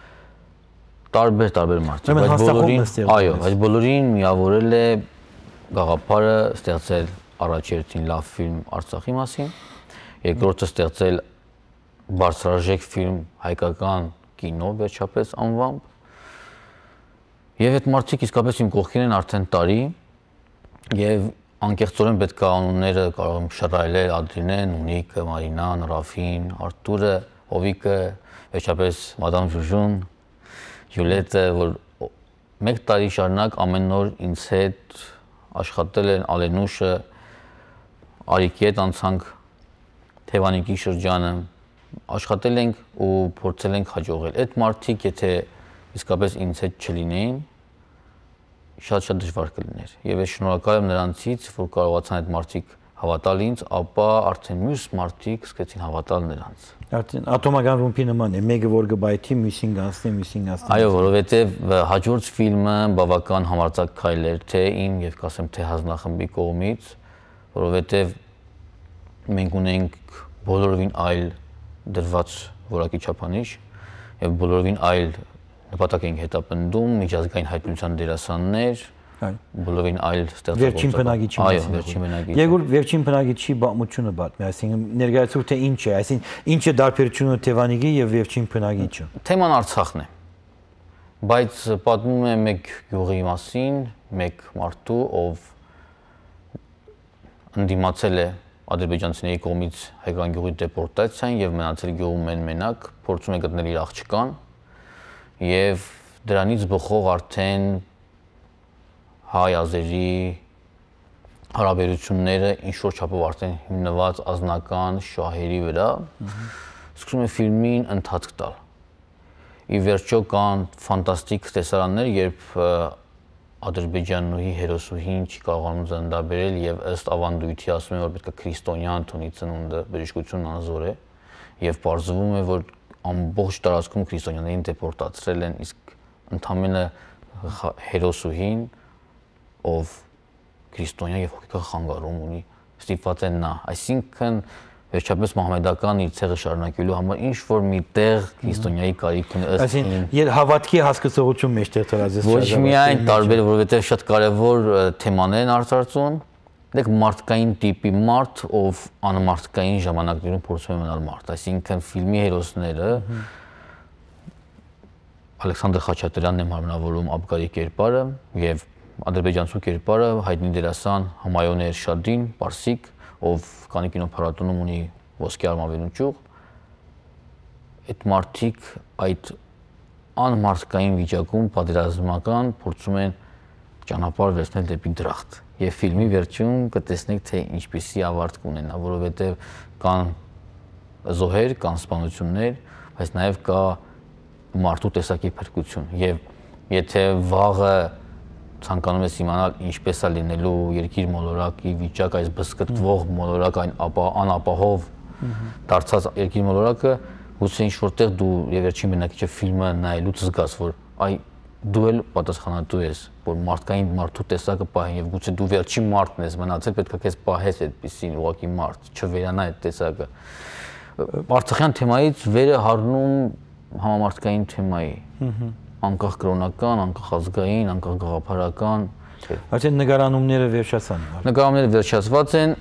տարբեր մարդիկ, այդ բոլորին միավորել է գաղափարը ստեղծել առաջերտին լավ ֆիլմ Արցախի մասին, երկրորդը ստեղծել բարձրաժեք ֆիլմ հայկական կինո վերջապես անվամբ եւ այդ մարդիկ իսկապես իմ կողքին են արդեն տարի եւ անկեղծորեն պետք է անունները կարող եմ շռայլել Ադրինեն, Ունիկը, Մարինան, Ռաֆին, Արտուրը, Հովիկը, վերջապես Մադամ Ժուժուն, Յուլիետը, որ 1 տարի շարունակ ամեն օր ինձ հետ աշխատել են Ալենուշը, Արիկի հետ անցանք Թևանիկի շրջանը աշխատել ենք ու փորձել ենք հաջողել։ Այդ մարդիկ եթե իսկապես ինձ հետ չլինեին, շատ դժվար կլիներ։ Եվ ես շնորհակալ եմ նրանցից, որ կարողացան այդ մարդիկ հավատալ ինձ, ապա արդեն մյուս մարդիկ սկսեցին հավատալ նրանց։ Արդեն ատոմական ռումբի նման է, մեկը որ գբայթի, մյուսին գանցնի։ Այո, որովհետև հաջորդ ֆիլմը բավական համարձակ քայլ էր թե իմ եւ կասեմ թե հանձնախմբի կողմից, որովհետև մենք ունենք բոլորովին այլ դրված որակի չափանիշ եւ բոլորովին այլ նպատակ ենք հետապնդում, միջազգային հայտնության դերասաններ, բոլորովին այլ ստեղծագործական։ Վերջին բնագիչի մասին։ Այո, վերջին բնագիչ։ Եգուր վերջին բնագիչի բացմությունը բացմի, այսինքն ներկայացու թե ինչ է, այսինքն ինչ է դարբերությունը Թևանիկի եւ վերջին բնագիչը։ Թեման Արցախն է։ Բայց պատմում է մեկ գյուղի մասին, մեկ մարդու, ով ընդդիմացել է ադրբեջանցիների կողմից հայկական գյուղի դեպորտացիային եւ մնացել գյուղում մենակ, փորձում է գտնել իր աղջկան եւ դրանից բխող արդեն հայ-ազերի հարաբերությունները ինչ-որ չափով արդեն հիմնված ազնական շահերի վրա սկսում է ֆիլմին ընթացք տալ։ Ի վերջո կան ֆանտաստիկ տեսարաններ, երբ ադրբեջանուհի հերոսուհին չի կարողանում զնդաբերել եւ ըստ ավանդույթի ասում են, որ պետք է քրիստոնյան տոնի ծնունդը բժշկությունն անզոր է եւ պարզվում է, որ ամբողջ տարածքում քրիստոնյաներին դեպորտացրել են, իսկ ընդամենը հերոսուհին, ով քրիստոնյա եւ հոգեկան խանգարում ունի, ստիպված է նա, այսինքն վերջապես մահմեդական իր ցեղը շարունակելու համար ինչ որ մի տեղ քրիստոնյայի կարիք ունի ըստ ին։ Այսինքն հավատքի հասկացողություն մեջտեղ դրած է։ Ոչ միայն տարբեր, որովհետեւ շատ կարեւոր թեմաներ են արծարծում, դեք մարդկային տիպի մարդ, ով անմարդկային ժամանակներում փորձում է մնալ մարդ, այսինքն ֆիլմի հերոսները Ալեքսանդր Խաչատրյանն է մարմնավորում Աբգարի կերպարը եւ ադրբեջանցու կերպարը հայտնի դերասան Համայոն Էրշադին, պարսիկ, ով Կաննի կինոփառատոնում ունի ոսկե արմավենու ճյուղ, այդ մարդիկ այդ անմարդկային վիճակում պատերազմական փորձում են ճանապարհ վերցնել դեպի դրախտ եւ ֆիլմի վերջում կտեսնեք թե ինչպիսի ավարտ կունենա, որովհետեւ կան զոհեր, կան սպանություններ, բայց նաեւ կա մարդու տեսակի փրկություն եւ եթե վաղը ցանկանում ես իմանալ ինչպես է լինելու երկիր մոլորակի վիճակ, այս բսկտվող մոլորակ, այն անապահով դարձած երկիր մոլորակը, գուցե ինչ որտեղ դու եւ վերջին բնակիչը ֆիլմը նայելուց զգաս, որ այ դու էլ պատասխանատու ես, որ մարդկային մարդու տեսակը պահեն եւ գուցե դու վերջին մարդն ես մնացել, պետք է քեզ պահես այդպեսին ուղակի մարդ, չվերանա այդ տեսակը։ Արցախյան թեմայից վերը հառնում համամարտկային թեմայի։ Անկախ կրոնական, անկախ ազգային, անկախ գաղափարական։ Այսինքն նկարանումները վերջացան։ Նկարանումները վերջացված են։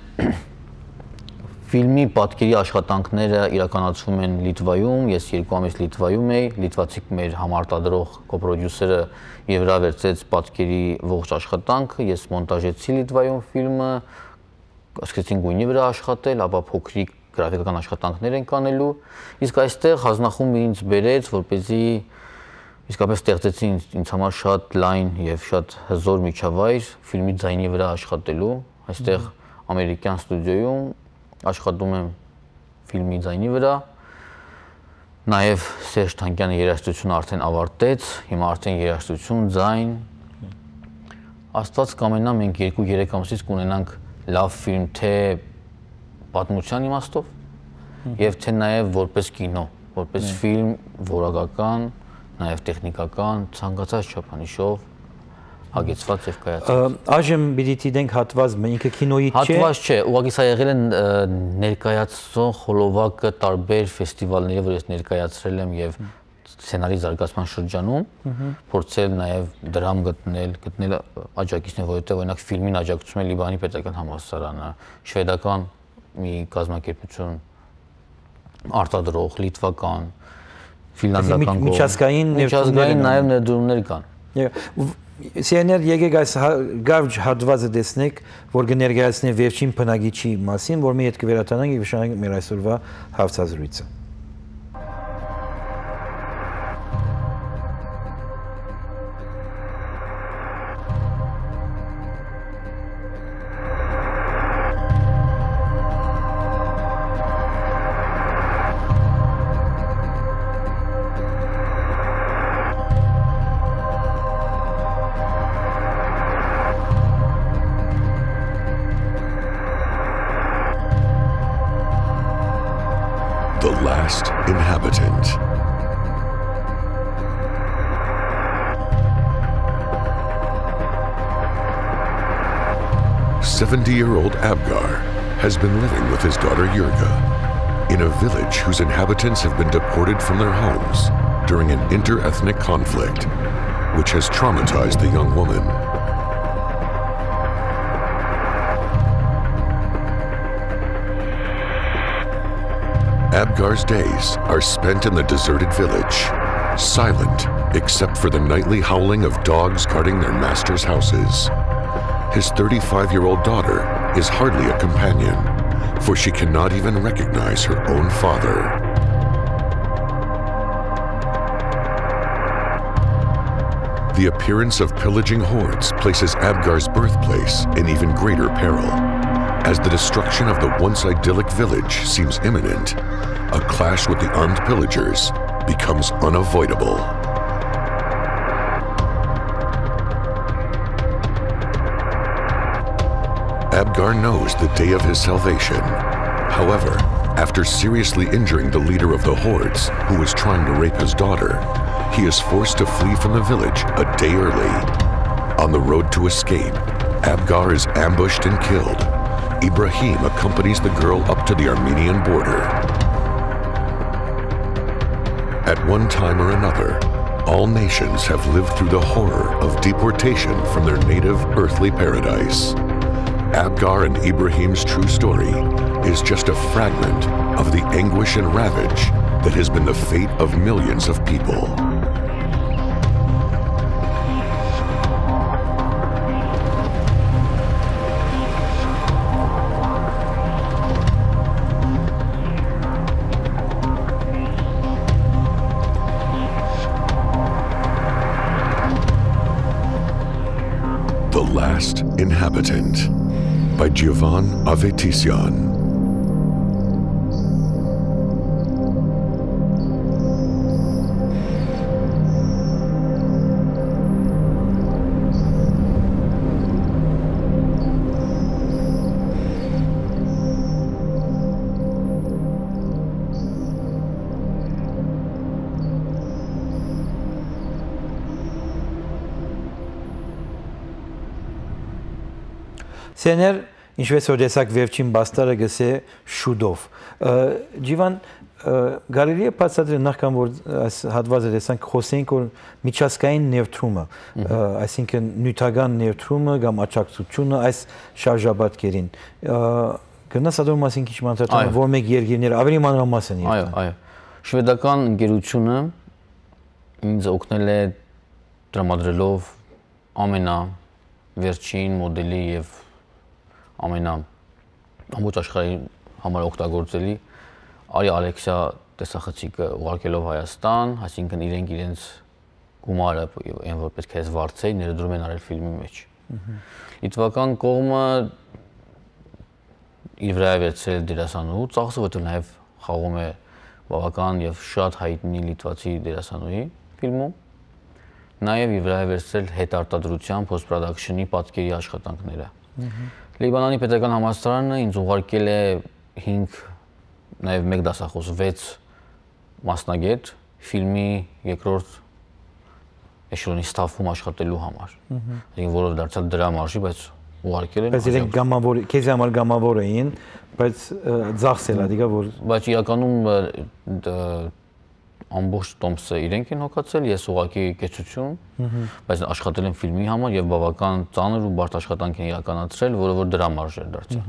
Ֆիլմի պատկերի աշխատանքները իրականացվում են Լիտվայում, ես 2 ամիս Լիտվայում էի, լիտվացիք մեր համարտադրող կոպրոդյուսերը եւ վրա վերցրեց պատկերի ողջ աշխատանքը, ես մոնտաժեցի Լիտվայում ֆիլմը, սկսեցին գույնի վրա աշխատել, ապա փոքրիկ գրաֆիկական աշխատանքներ են կանելու, իսկ այստեղ հանձնախումբը ինձ բերեց, որպեսզի իսկապես ստեղծեցի ինձ համար շատ լայն եւ շատ հզոր միջավայր ֆիլմի ձայնի վրա աշխատելու, այստեղ ամերիկյան ստուդիոյում աշխատում եմ ֆիլմի ձայնի վրա, նաեւ Սերժ Թանկյանը երաժշտությունը արդեն ավարտեց, հիմա արդեն երաժշտություն, ձայն, Աստված կամենա մենք 2-3 ամսից կունենանք լավ ֆիլմ թե պատմության իմաստով եւ թե նաեւ որպես կինո, որպես ֆիլմ որակական, նաեւ տեխնիկական, ցանկացած չափանիշով հագեցված եւ կայացած։ Այժմ պիտի դենք հատված ինքը կինոյի չէ։ Հատված չէ, ուղղակի սա եղել է ներկայացող խոլովակը տարբեր ֆեստիվալների, որ ես ներկայացրել եմ եւ սցենարի զարգացման շրջանում, փորձել նաեւ դրամ գտնել աջակիցներ, որովհետեւ օրինակ ֆիլմին աջակցում է Լիբանանի պետական համալսարանը, շվեդական մի կազմակերպություն, արտադրող, լիտվական, ֆինլանդական միջազգային նաեւ ներդրումներ կան։ Սիաներ եկեք այս գարջ հատվածը տեսնեք, որ կներկայացնի վերջին բնագիչի մասին, որ մի հետ կվերադառնանք եւ շարունակենք մեր այսօրվա հարցազրույցը։ The Last Inhabitant. "70-year-old Abgar has been living with his daughter Yurga in a village whose inhabitants have been deported from their homes during an inter-ethnic conflict, which has traumatized the young woman. Abgar's days are spent in the deserted village, silent except for the nightly howling of dogs guarding their masters' houses. His 35-year-old daughter is hardly a companion, for she cannot even recognize her own father. The appearance of pillaging hordes places Abgar's birthplace in even greater peril. As the destruction of the once idyllic village seems imminent, a clash with the armed pillagers becomes unavoidable. Abgar knows the day of his salvation. However, after seriously injuring the leader of the hordes, who was trying to rape his daughter, he is forced to flee from the village a day early. On the road to escape, Abgar is ambushed and killed. Ibrahim accompanies the girl up to the Armenian border. At one time or another, all nations have lived through the horror of deportation from their native earthly paradise. Abgar and Ibrahim's true story is just a fragment of the anguish and ravage that has been the fate of millions of people. The Last Inhabitant by Giovan Avetisian. Սեներ ինչպես որ տեսակ վերջին բաստարը գսե շուդով Ջիվան գալերի է բացատրել նախքան որ այս հատվածը տեսանք խոսենք որ միջազգային ներդրումը այսինքն նյութական ներդրումը կամ աջակցությունը այս շարժաբատկերին գնաս ադոր մասին քիչ մանրացան որ մեկ երկիրները ավելի մանրամասն են այո շվեդական ընկերությունը ինձ օգնել է տրամադրելով ամենավերջին մոդելի եւ ամբողջ աշխարհի համար օգտագործելի Արի Ալեքսիա տեսախցիկը ուղարկելով Հայաստան, այսինքն իրենց գումարը այն որ պետք է վարձեի ներդրում են արել ֆիլմի մեջ։ Լիտվական կողմը իր վրա է վերցրել դերասանուհու ծախսը, որտեղ նաև խաղում է բավական եւ շատ հայտնի լիտվացի դերասանուհի ֆիլմում։ Նաև իր վրա է վերցրել հետարտադրության post-production-ի պատկերի աշխատանքները։ Լիբանանի պետական համալսարանը ինձ ուղարկել է 5 նաև 1 դասախոս 6 մասնագետ ֆիլմի երկրորդ էշելոնի ստաֆում աշխատելու համար։ Այսինքն որով դարձյալ դրամարժի, բայց ուղարկել են։ Բայց իրենք գամավոր, քեզ համար գամավոր էին, բայց ծախսել ադիգա որ բայց իրականում ամբողջ տոմսը իրենք են հոգացել, ես ուղղակի կեցություն, բայց աշխատել եմ ֆիլմի համար եւ բավական ծանր ու բարդ աշխատանք են իրականացրել, որը որ դրամարժ էր դարձել։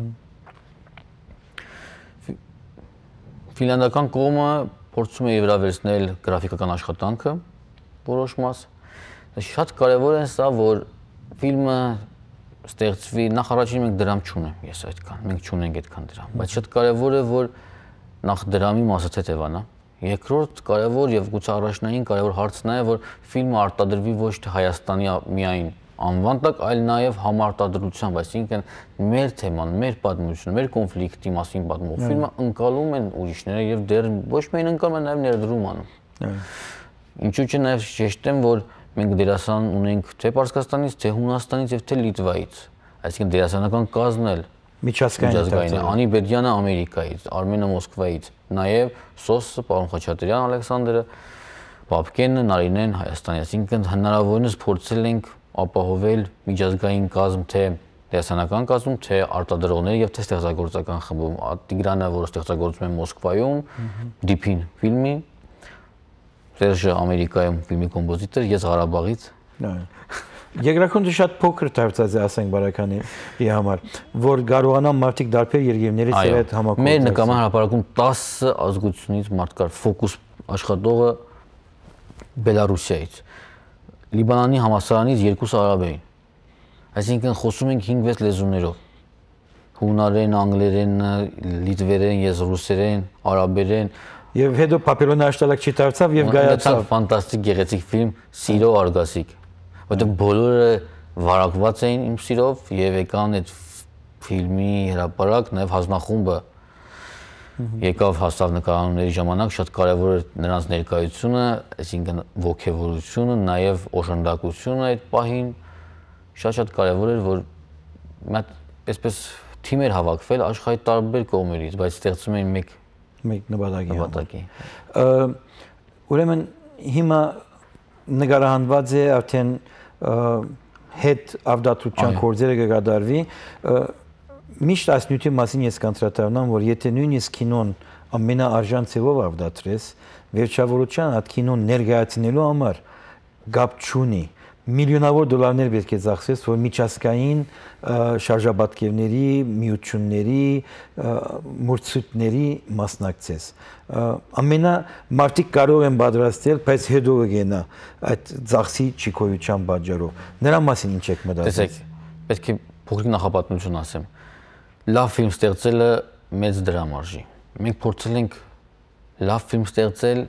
Ֆինլանդական կողմը փորձում է վրա վերցնել գրաֆիկական աշխատանքը, որոշ մաս։ Շատ կարևոր է սա, որ ֆիլմը ստեղծվի, նախ առաջին մենք դրամ չունենք, ես այդքան, մենք չունենք այդքան դրամ, բայց շատ կարևոր է, որ նախ դրամի մասը թեթևանա։ Երկրորդ կարևոր եւ գուցե առաջնային կարևոր հարցն է, որ ֆիլմը արտադրվի ոչ թե Հայաստանի միայն անվան տակ, այլ նաեւ համարտադրությամբ, այսինքն մեր թեման, մեր պատմությունը, մեր կոնֆլիկտի մասին պատմող ֆիլմը ընկալում են ուրիշները եւ դեռ ոչ միայն ընկալում են, նաեւ ներդրում անում։ Ինչու՞ չէ նաեւ շեշտեմ, որ մենք դերասան ունենք թե Պարսկաստանից, թե Հունաստանից եւ թե Լիտվայից, այսինքն դերասանական կազմն էլ միջազգային է, Անի Բեդյանը Ամերիկայից, Արմենը Մոսկվայից, նաև Սոսը, պարոն Խաչատրյան Ալեքսանդրը, Պապկենը, Նարինեն Հայաստանից, այսինքն հնարավորինս փորձել ենք ապահովել միջազգային կազմ, թե դերասանական կազմում, թե արտադրողներ եւ թե ստեղծագործական խմբում, Տիգրանը, որը ստեղծագործում է Մոսկվայում, Դիփին ֆիլմի, Սերժը Ամերիկայում ֆիլմի կոմպոզիտոր, ես Ղարաբաղից։ Երկրախնդրը շատ փոքր դարձած է, ասենք բարականի համար, որ կարողանան մարդիկ դարբեր երկրներից հետ համակոծել։ Մեր նկարման հրապարակում 10 ազգությունից մարդ կար, ֆոկուս աշխատողը Բելարուսիայից, Լիբանանի համալսարանից 2 արաբ էին, այսինքն խոսում ենք 5-6 լեզուներով, հունարեն, անգլերեն, լիտվերեն, ես ռուսերեն, արաբերեն, եւ հետո Պապելոնը աշտալակ չի դարձավ եւ գայացավ։ Ֆանտաստիկ գեղեցիկ ֆիլմ Սիրո արգասիկ, որտեղ բոլորը վարակված էին իմ սիրով եւ եկան այդ ֆիլմի հրապարակ, նաեւ հանձնախումբը եկավ հաստատ նկարանների ժամանակ, շատ կարևոր էր նրանց ներկայությունը, այսինքն ոգևորությունը, նաեւ օժանդակությունը այդ պահին շատ կարևոր էր, որ մատ այսպես թիմ էր հավաքվել աշխարհի տարբեր կողմերից, բայց ստեղծում էին մեկ նպատակի։ Ուրեմն հիմա նկարահանված է արդեն հետ ավդատության գործերը կկատարվի, միշտ այս նյութի մասին ես կանտրատարնամ, որ եթե նույնիսկ կինոն ամենաարժան ձևով ավդատրես, վերջավորության այդ կինոն ներկայացնելու համար գապ չունի, միլիոնավոր դոլարներ պետք է ծախսես, որ միջազգային շարժաբատկերների, միությունների, մրցույթների մասնակցես։ Մարդիկ կարող են պատրաստել, բայց հետո կգնա այդ ծախսի չիքոյության պատճառով։ Նրա մասին ինչ եք մտածում։ Տեսեք, պետք է փոքրիկ նախապատմություն ասեմ։ Լավ ֆիլմ ստեղծելը մեծ դրամ արժի։ Մենք փորձել ենք լավ ֆիլմ ստեղծել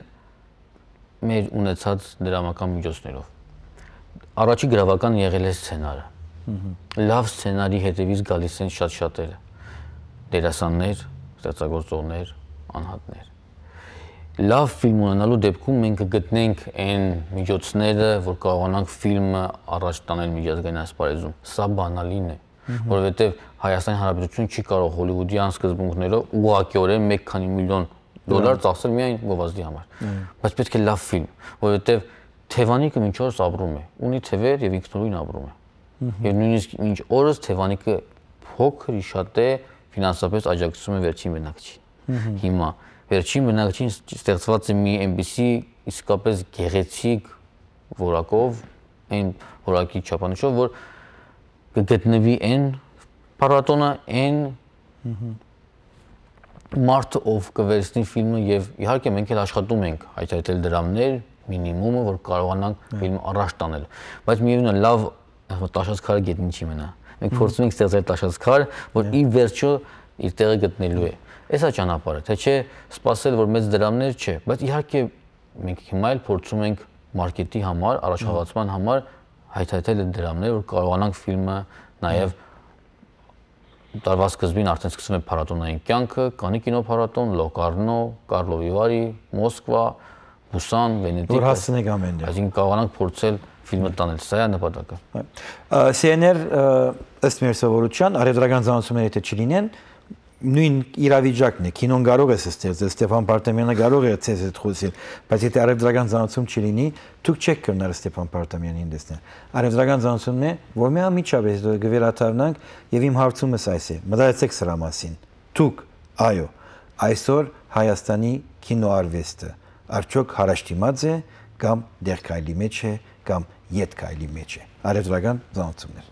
մեր ունեցած դրամական միջոցներով։ Առաջի գրավական եղել է սցենարը։ Լավ սցենարի հետևից գալիս են շատ շատերը։ Դերասաններ, ստեղծագործողներ, անհատներ։ Լավ ֆիլմ ունենալու դեպքում մենք կգտնենք այն միջոցները, որ կարողանանք ֆիլմը առաջ տանել միջազգային ասպարեզում։ Սա բանալին է, որովհետև Հայաստանի Հանրապետությունը չի կարող հոլիվուդյան սկզբունքներով ուղղակիորեն մեկ քանի միլիոն դոլար ծախսել միայն գովազդի համար։ Բայց պետք է լավ ֆիլմ, որովհետև Թևանիկը մինչ օրս ապրում է, ունի թևեր եւ ինքնուրույն ապրում է։ Եվ նույնիսկ մինչ օրս Թևանիկը փոքր շատ է ֆինանսապես աջակցում է վերջին բնակչին։ Հիմա վերջին բնակչին ստեղծված է մի այնպիսի իսկապես գեղեցիկ որակով, այն որակի չափանիշով, որ կգտնվի այն փառատոնը, այն մարդը, ով կվերցնի ֆիլմը եւ իհարկե մենք էլ աշխատում ենք հայտարարել դրամներ մինիմումը, որ կարողանանք ֆիլմը առաջ տանել, բայց միևնույն է լավ տաշած քարը գետնին չի մնա։ Մենք փորձում ենք ստեղծել տաշած քար, որ ի վերջո իր տեղը գտնելու է։ Էսա ճանապարհը, թե չէ սпасել, որ մեծ դրամներ չէ, բայց իհարկե մենք հիմա էլ փորձում ենք մարքեթի համար, առաջխաղացման համար հայտարարել այդ դրամները, որ կարողանանք ֆիլմը նաև տարվա սկզբին արդեն սկսվում է փառատոնային կյանքը, Կաննի կինոփառատոն, Լոկարնո, Կարլովի Վարի, Մոսկվա, Բուսան, Վենետիկ, որ հասցնենք ամեն այսինքն կարողանանք փորձել ֆիլմը տանել, սա է նպատակը։ CNN ըստ մեր սովորության արևելական զանացումները եթե չլինեն, նույն իրավիճակն է, կինոն կարող է ստեղծել, Ստեփան Պարտամյանը կարող է ցես այդ խոսել, բայց եթե արևելական զանացում չլինի, դուք չեք կրնար Ստեփան Պարտամյանին տեսնել։ Արևելական զանացումն է, որ մի ամիջապես գվերաթարնանք եւ իմ հարցումս այս է, մտածեցեք սրա մասին։ Դուք, այո, այսօր Հայաստանի կինոարվեստը արդյոք հարաշտիմաց է կամ դեռ քայլի մեջ է կամ ետ քայլի մեջ է։ Արևելական զանացումներ։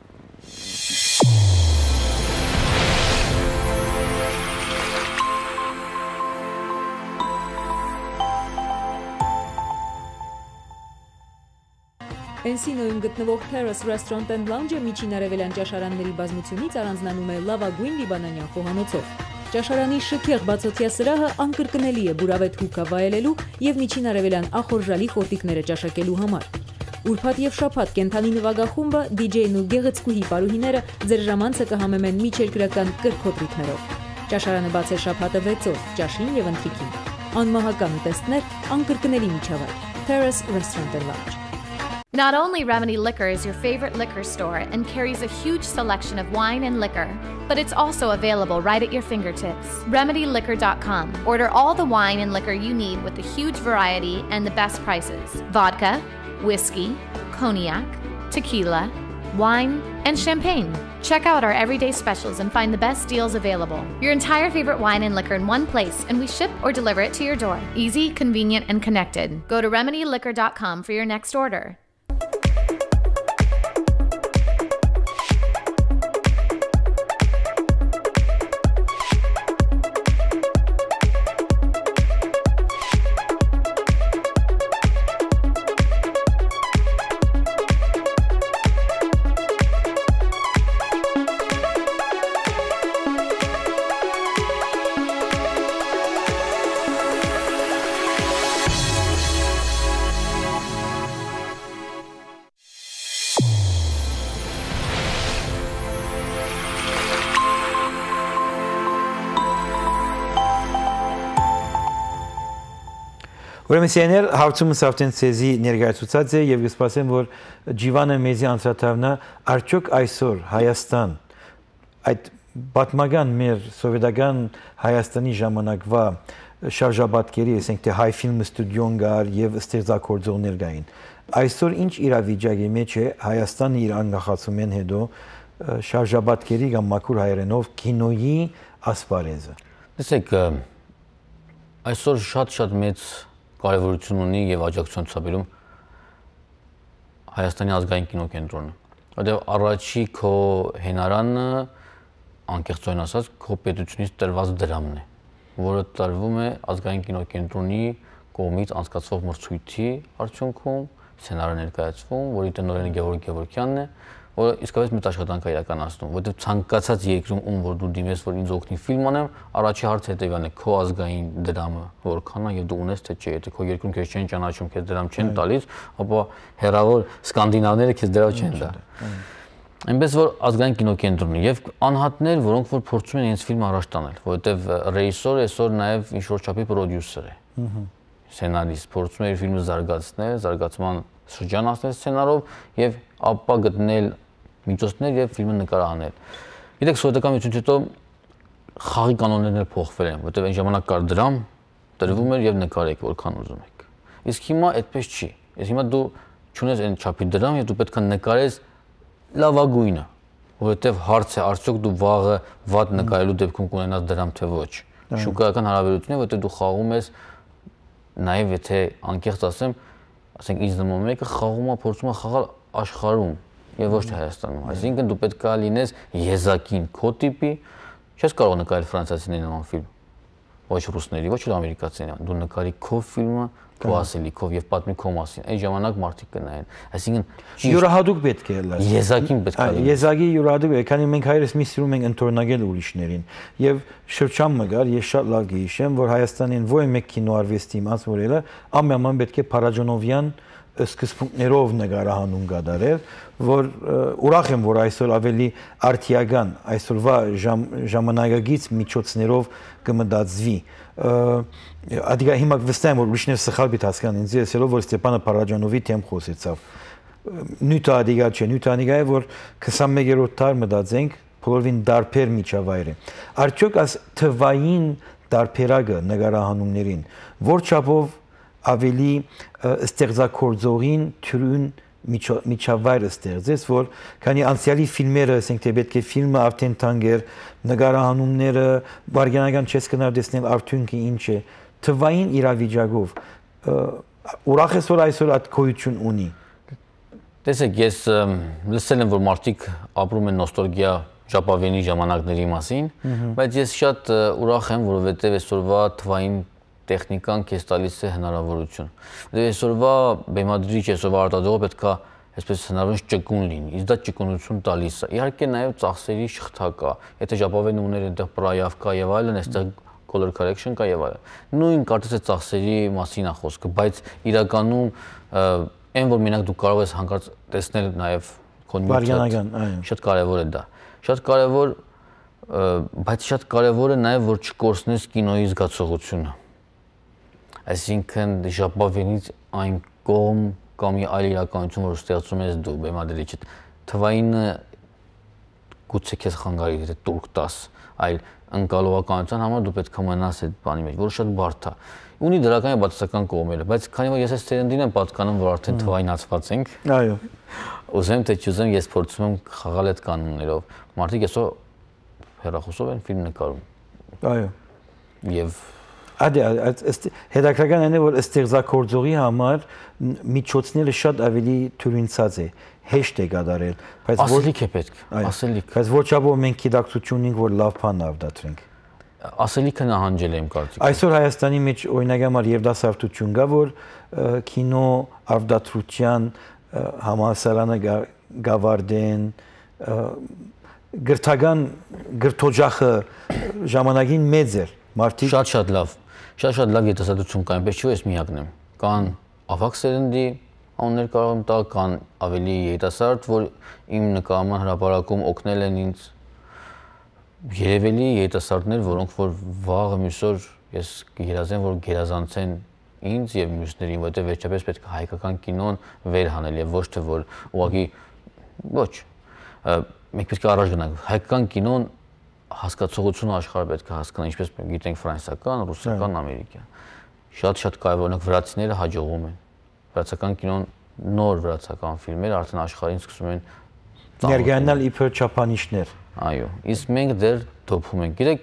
Էնսինոյում գտնվող Terrace Restaurant and Lounge-ը միջին արևելյան ճաշարանների բազմությունից առանձնանում է լավագույն լիբանանյան խոհանոցով։ Ճաշարանի շքեղ բացօթյա սրահը անկրկնելի է բուրավետ հուկա վայելելու եւ միջին արևելյան ախորժալի խորտիկները ճաշակելու համար։ Ուրբաթ եւ շաբաթ կենթանի նվագախումբը, DJ-ն ու գեղեցկուհի պարուհիները ձեր ժամանցը կհամեմեն միջերկրական կրքոտ ռիթմերով։ Ճաշարանը բաց է շաբաթը 6 օր, ճաշին եւ ընթրիքին։ Անմահական ուտեստներ, անկրկնելի միջավայր։ Terrace Restaurant and Lounge. Not only Remedy Liquor is your favorite liquor store and carries a huge selection of wine and liquor, but it's also available right at your fingertips. RemedyLiquor.com. Order all the wine and liquor you need with a huge variety and the best prices. Vodka, whiskey, cognac, tequila, wine, and champagne. Check out our everyday specials and find the best deals available. Your entire favorite wine and liquor in one place, and we ship or deliver it to your door. Easy, convenient, and connected. Go to RemedyLiquor.com for your next order. Ուրեմն սեներ հարցումս ավտեն ցեզի ներկայացուցած է եւ ես սպասեմ որ Ջիվանը մեզի անցրատավնա արդյոք այսօր Հայաստան այդ պատմական մեր սովետական Հայաստանի ժամանակվա շարժաբատկերի ասենք թե հայ ֆիլմ ստուդիոն գար եւ ստեղծագործողներ գային այսօր ինչ իրավիճակի մեջ է Հայաստանը իր անկախացումեն հետո շարժաբատկերի կամ մաքուր հայերենով կինոյի ասպարեզը տեսեք այսօր շատ մեծ կարևորություն ունի եւ աջակցություն ցուցաբերում Հայաստանի ազգային կինոկենտրոնը, որտեղ առաջի քո հենարանը անկեղծորեն ասած քո պետությունից տրված դրամն է, որը տրվում է ազգային կինոկենտրոնի կողմից անցկացվող մրցույթի արդյունքում, սցենարը ներկայացվում, որի տնօրենը Գևորգ Գևորգյանն է, որը իսկապես մեծ աշխատանք է իրականացնում, որտեղ ցանկացած երկրում ում որ դու դիմես, որ ինձ օգնի ֆիլմ անեմ, առաջի հարցը հետևյալն է՝ քո ազգային դրամը որքան է եւ դու ունես թե չէ, եթե քո երկրում քեզ չեն ճանաչում, քեզ դրամ չեն տալիս, ապա հերավոր սկանդինավները քեզ դրամ չեն տա։ Այնպես որ ազգային կինոկենտրոնը եւ անհատներ, որոնք որ փորձում են իրենց ֆիլմը առաջ տանել, որովհետեւ ռեժիսորը այսօր նաեւ ինչ որ չափի պրոդյուսեր է։ Սցենարիստ փորձում է իր ֆիլմը զարգացնել, զարգացման շրջան հասնել սցենարով եւ ապա գտնել միջոցներ եւ ֆիլմը նկարահանել։ Գիտեք, սովետական միությունից հետո խաղի կանոններն էլ փոխվել են, որովհետեւ այն ժամանակ կար դրամ, տրվում էր եւ նկարեք որքան ուզում եք։ Իսկ հիմա այդպես չի։ Իսկ հիմա դու չունես այն չափի դրամ եւ դու պետք է նկարես լավագույնը, որովհետեւ հարց է արդյոք դու վաղը վատ նկարելու դեպքում կունենաս դրամ թե ոչ։ Շուկայական հարաբերությունն է, որովհետեւ դու խաղում ես նաեւ եթե անկեղծ ասեմ, ասենք ինձ նման մեկը խաղում է, փորձում է խաղալ աշխարհում եւ ոչ թե Հայաստանում։ Այսինքն դու պետք է լինես եզակին քո տիպի, չես կարող նկարել ֆրանսիացիների նման ֆիլմ, ոչ ռուսների, ոչ էլ ամերիկացիների, դու նկարի քո ֆիլմը, քո ասելիքով եւ պատմի քո մասին։ Այն ժամանակ մարդիկ կնայեն։ Այսինքն յուրահատուկ պետք է լավ։ Եզակին պետք է լինի։ Եզակի յուրահատուկ է, քանի մենք հայերս մի սիրում ենք ընթորնագել ուրիշներին եւ շրջան մը գար, ես շատ լավ գիշեմ, որ Հայաստանին ոչ մեկ կինոարվեստի մասնորելը ամենաման պետք է Փարաջանովյան սկզբունքներով նկարահանում կատարել, որ ուրախ եմ, որ այսօր ավելի արդիական այսօրվա ժամանակագից միջոցներով կմտածվի։ Ադիգա հիմա վստահ եմ, որ ուրիշներ սխալ պիտի հասկանան ինձ, ասելով, որ Ստեփանը Փարաջանովի թեմ խոսեցավ։ Նույնը ադիգա չէ, նույնը ադիգա է, որ 21-րդ դար մտածենք, բոլորին դարբեր միջավայր է։ Արդյոք այս թվային դարբերակը նկարահանումներին որ չափով ավելի ստեղծագործողին թյուրուն միջավայր ստեղծեց, որ քանի անցյալի ֆիլմերը, ասենք թե պետք է ֆիլմը արդեն թանկեր, նկարահանումները, վարգանական չես կնար տեսնել արդյունքը ինչ է, թվային իրավիճակով ուրախ ես որ այսօր այդ գոյություն ունի։ Տեսեք, ես լսել եմ, որ մարդիկ ապրում են նոստալգիա ժապավենի ժամանակների մասին, բայց ես շատ ուրախ եմ, որովհետև այսօրվա թվային տեխնիկան քեզ տալիս է հնարավորություն։ Այսօրվա բեմադրիչ, այսօրվա արտադրողը պետք է այսպես հնարավորինս ճկուն լինի, իսկ դա ճկունություն տալիս է։ Իհարկե նաև ծախսերի շղթա կա։ Եթե ժապավենը ուներ այնտեղ պրայավ կա եւ այլն, այստեղ color correction կա եւ այլն։ Նույն կարծես է ծախսերի մասին է խոսքը, բայց իրականում այն որ մենակ դու կարող ես հանկարծ տեսնել նաև քո նյութը, շատ կարևոր է դա։ Շատ կարևոր, բայց շատ կարևոր է նաև որ չկորցնես կինոյի զգացողությունը։ Այսինքն ժապավենից այն կողմ կամ այլ իրականություն, որ ստեղծում ես դու բեմադրիչը, թվայինը գուցե քեզ խանգարի եթե տուրք տաս, այլ ընկալողականության համար դու պետք է մնաս այդ բանի մեջ, որը շատ բարդ է։ Ունի դրական եւ բացասական կողմերը, բայց քանի որ ես այս սերնդին եմ պատկանում, որ արդեն թվայնացված ենք։ Այո։ Ուզեմ թե չուզեմ, ես փորձում եմ խաղալ այդ կանոններով։ Մարդիկ այսօր հեռախոսով են ֆիլմ նկարում։ Այո։ Եվ հետաքրքրական այն է, որ ստեղծագործողի համար միջոցները շատ ավելի թյուրինցած է, հեշտ է կատարել, բայց ասելիք է պետք, ասելիք։ Բայց ոչաբով մենք գիտակցություն ունենք, որ լավ բան արտադրենք։ Ասելիքը նահանջել եմ կարծիքով։ Այսօր Հայաստանի մեջ օրինակ համար երդասարտություն կա, որ կինո արտադրության համալսարանը գավարդեն գրթական գրթօջախը ժամանակին մեծ էր, մարդիկ շատ լավ երիտասարդություն կա, այնպես չի որ ես միակն եմ։ Կան ավագ սերնդի անուններ կարող եմ տալ, կան ավելի երիտասարդ, որ իմ նկարման հրապարակում օգնել են ինձ երևելի երիտասարդներ, որոնք որ վաղը մյուսօր ես երազեմ, որ գերազանցեն ինձ եւ մյուսներին, որտեղ վերջապես պետք է հայկական կինոն վեր հանել եւ ոչ թե որ ուղղակի ոչ մենք պետք է առաջ գնանք հայկական կինոն հասկացողությունը աշխարհը պետք է հասկանա ինչպես գիտենք ֆրանսիական, ռուսական, ամերիկյան շատ կարևոր օրինակ վրացիները հաջողում են վրացական կինոն նոր վրացական ֆիլմեր արդեն աշխարհին սկսում են ներգրանալ իբր չափանիշներ այո իսկ մենք դեռ դոփում ենք գիտեք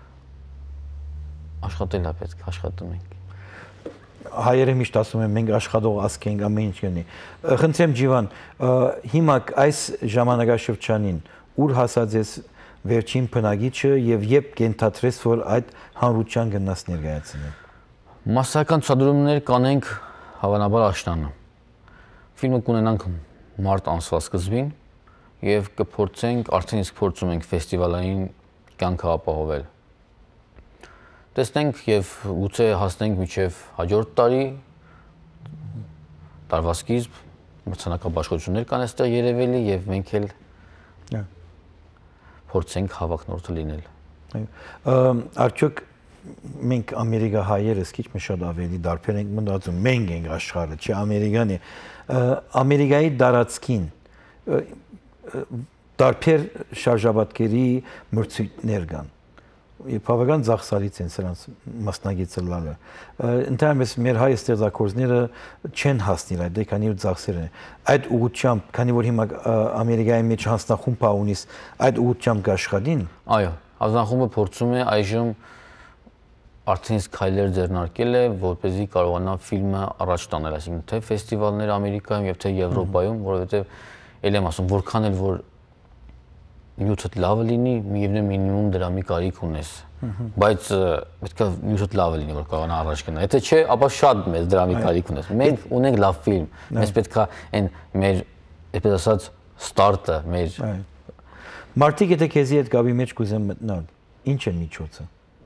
աշխատել է պետք աշխատում ենք հայերը միշտ ասում են մենք աշխատող ազգ ենք ամեն ինչ կնի խնդրեմ Ջիվան հիմա այս ժամանակաշրջանին ուր հասած ես վերջին բնագիչը եւ երբ կենթադրես որ այդ հանրության գնաս ներկայացնել Մասսայական ցուցադրումներ կանենք հավանաբար աշնանը ֆիլմը կունենանք մարտ ամսվա սկզբին եւ կփորձենք արդեն իսկ փորձում ենք ֆեստիվալային կյանքը ապահովել տեսնենք եւ գուցե հասնենք մինչեւ հաջորդ տարի տարվա սկիզբ մրցանակաբաշխություններ կան այստեղ երևելի եւ մենք էլ փորձենք հավակնորդը լինել արդյոք մենք ամերիկա հայերս քիչ մի շատ ավելի դարբեր ենք մտածում մենք ենք աշխարհը չի ամերիկան է ամերիկայի դարածքին դարբեր շարժաբատկերի մրցույթներ կան եւ բավական ծախսալից են սրանց մասնագետելալը ընդհանրապես մեր հայ ստեղծագործները չեն հասնել այդ քանի որ ծախսեր են այդ ուղղությամբ քանի որ հիմա ամերիկայի մեջ հանձնախումբ ունիս այդ ուղղությամբ կաշխատին այո հանձնախումբը փորձում է այժմ արդեն իսկ քայլեր ձեռնարկել է որպեսզի կարողանա ֆիլմը առաջ տանել այսինքն թե ֆեստիվալներ ամերիկայում եւ թե եվրոպայում որովհետեւ ել եմ ասում որքան էլ որ նյութը լավը լինի, միևնույն մինիմում դրամի կարիք ունես, բայց պետք է նյութը լավը լինի, որ կարողանա առաջ գնալ։ Եթե չէ, ապա շատ մեծ դրամի կարիք ունես։ Մենք ունենք լավ ֆիլմ, մեզ պետք է այն մեր, այսպես ասած, ստարտը, մեր Մարդիկ եթե քեզի այդ գաբի մեջ կուզեն մտնալ, ինչ է միջոցը։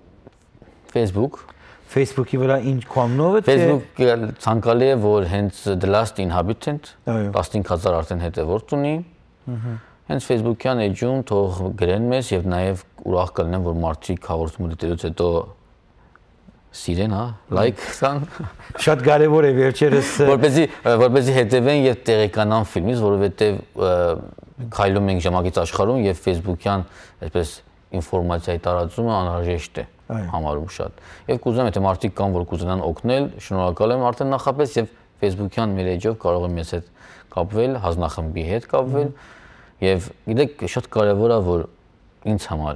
Facebook-ի վրա ինչ կողմնով է։ Facebook-ը ցանկալի է, որ հենց The Last Inhabitant 15000 արդեն հետևորդ ունի։ Հենց Facebook-յան էջում թող գրեն մեզ եւ նաեւ ուրախ կլինեմ որ մարդիկ հաղորդումը դիտելուց հետո սիրեն, հա, լայք տան։ Շատ կարեւոր է վերջերս որպեսզի հետևեն եւ տեղեկանան ֆիլմից, որովհետեւ քայլում ենք ժամանակից աշխարհում եւ Facebook-յան այսպես ինֆորմացիայի տարածումը անհրաժեշտ է համարում շատ։ Եվ կուզեմ եթե մարդիկ կան որ կուզենան օգնել, շնորհակալ եմ արդեն նախապես եւ Facebook-յան մեր էջով կարող են մեզ հետ կապվել, հանձնախմբի հետ կապվել եւ գիտեք շատ կարեւոր է որ ինձ համար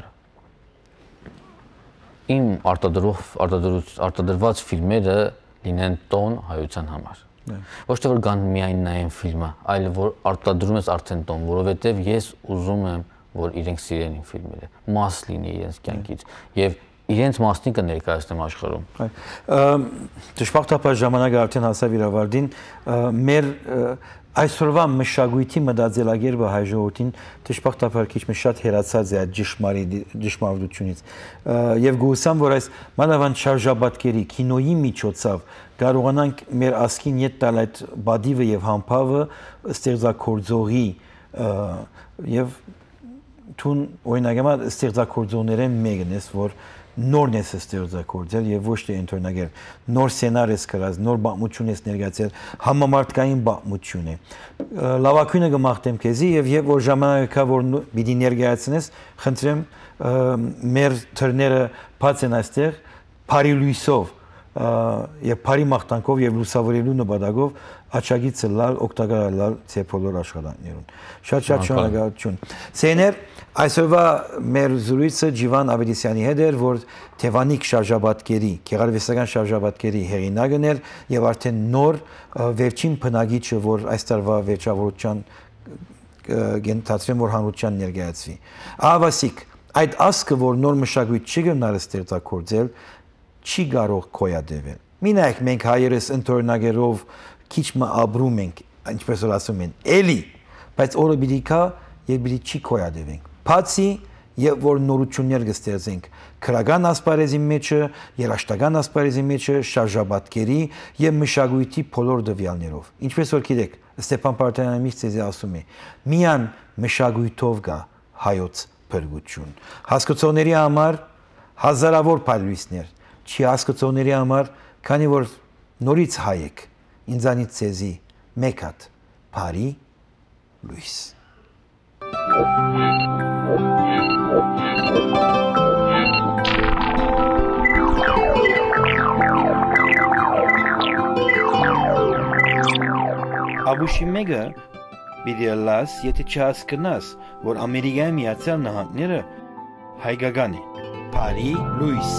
իմ արտադրված ֆիլմերը լինեն տոն հայության համար։ Ոչ թե որ գան միայն նայեն ֆիլմը, այլ որ արտադրում ես արդեն տոն, որովհետեւ ես ուզում եմ որ իրենք սիրեն իմ ֆիլմերը, մաս լինի իրենց կյանքից եւ իրենց մասնիկը ներկայացնեմ աշխարհում։ Դժբախտաբար ժամանակը արդեն հասավ իր ավարտին, մեր այսօրվա մշակույթի մտածելակերպը հայ ժողովրդին դժբախտաբար քիչ մի շատ հերացած է այդ ճշմարտությունից եւ գուսամ որ այս մանավանդ շարժաբատկերի կինոյի միջոցով կարողանանք մեր ասկին յետ տալ այդ բադիվը եւ համբավը ստեղծագործողի եւ թուն օրինակ ստեղծագործողներեն մեկն ես որ նորն ես ստեղծագործել եւ ոչ թե ինտերնագեր նոր սցենար ես գրած նոր բաղմություն ես ներկայացել համամարտկային բաղմություն է լավակույնը կմաղթեմ քեզի եւ որ ժամանակա որ պիտի ներկայացնես խնդրեմ մեր թրները բաց են այստեղ բարի լույսով եւ բարի մաղթանքով եւ լուսավորելու նպատակով աչագիծը լալ օգտակարալ ցեպոլոր աշխատանքներուն շատ շնորհակալություն սեներ այսօրվա մեր զրույցը Ջիվան Ավետիսյանի հետ էր որ Թևանիկ շարժաբատկերի գեղարվեստական շարժաբատկերի հեղինակն էր եւ արդեն նոր վերջին բնագիչը որ այս տարվա վերջավորության գենտացիոն որ հանրության ներկայացվի ավասիկ այդ ասկը որ նոր մշակույթ չի գնալ ստեղծագործել չի կարող կոյադևել մինակ մենք հայերս ընտորնագերով քիչ մը ապրում ենք ինչպես որ ասում են էլի բայց օրը պիտի կա եւ պիտի չի կոյադևենք բացի եւ որ նորություններ կստեղծենք քրական ասպարեզի մեջը երաշտական ասպարեզի մեջը շարժաբատկերի եւ մշակույթի բոլոր դվյալներով ինչպես որ գիտեք Ստեփան Պարտանյանը միշտ ցեզի ասում է միան մշակույթով գա հայոց բրգություն հասկացողների համար հազարավոր փալույսներ չի հասկացողների համար քանի որ նորից հայ եք ինձանից ցեզի մեկ հատ բարի լույս Աբուշի մեգը պիտի լաս եթե չհասկնաս որ Ամերիկայի Միացյալ Նահանգները հայկական է բարի լույս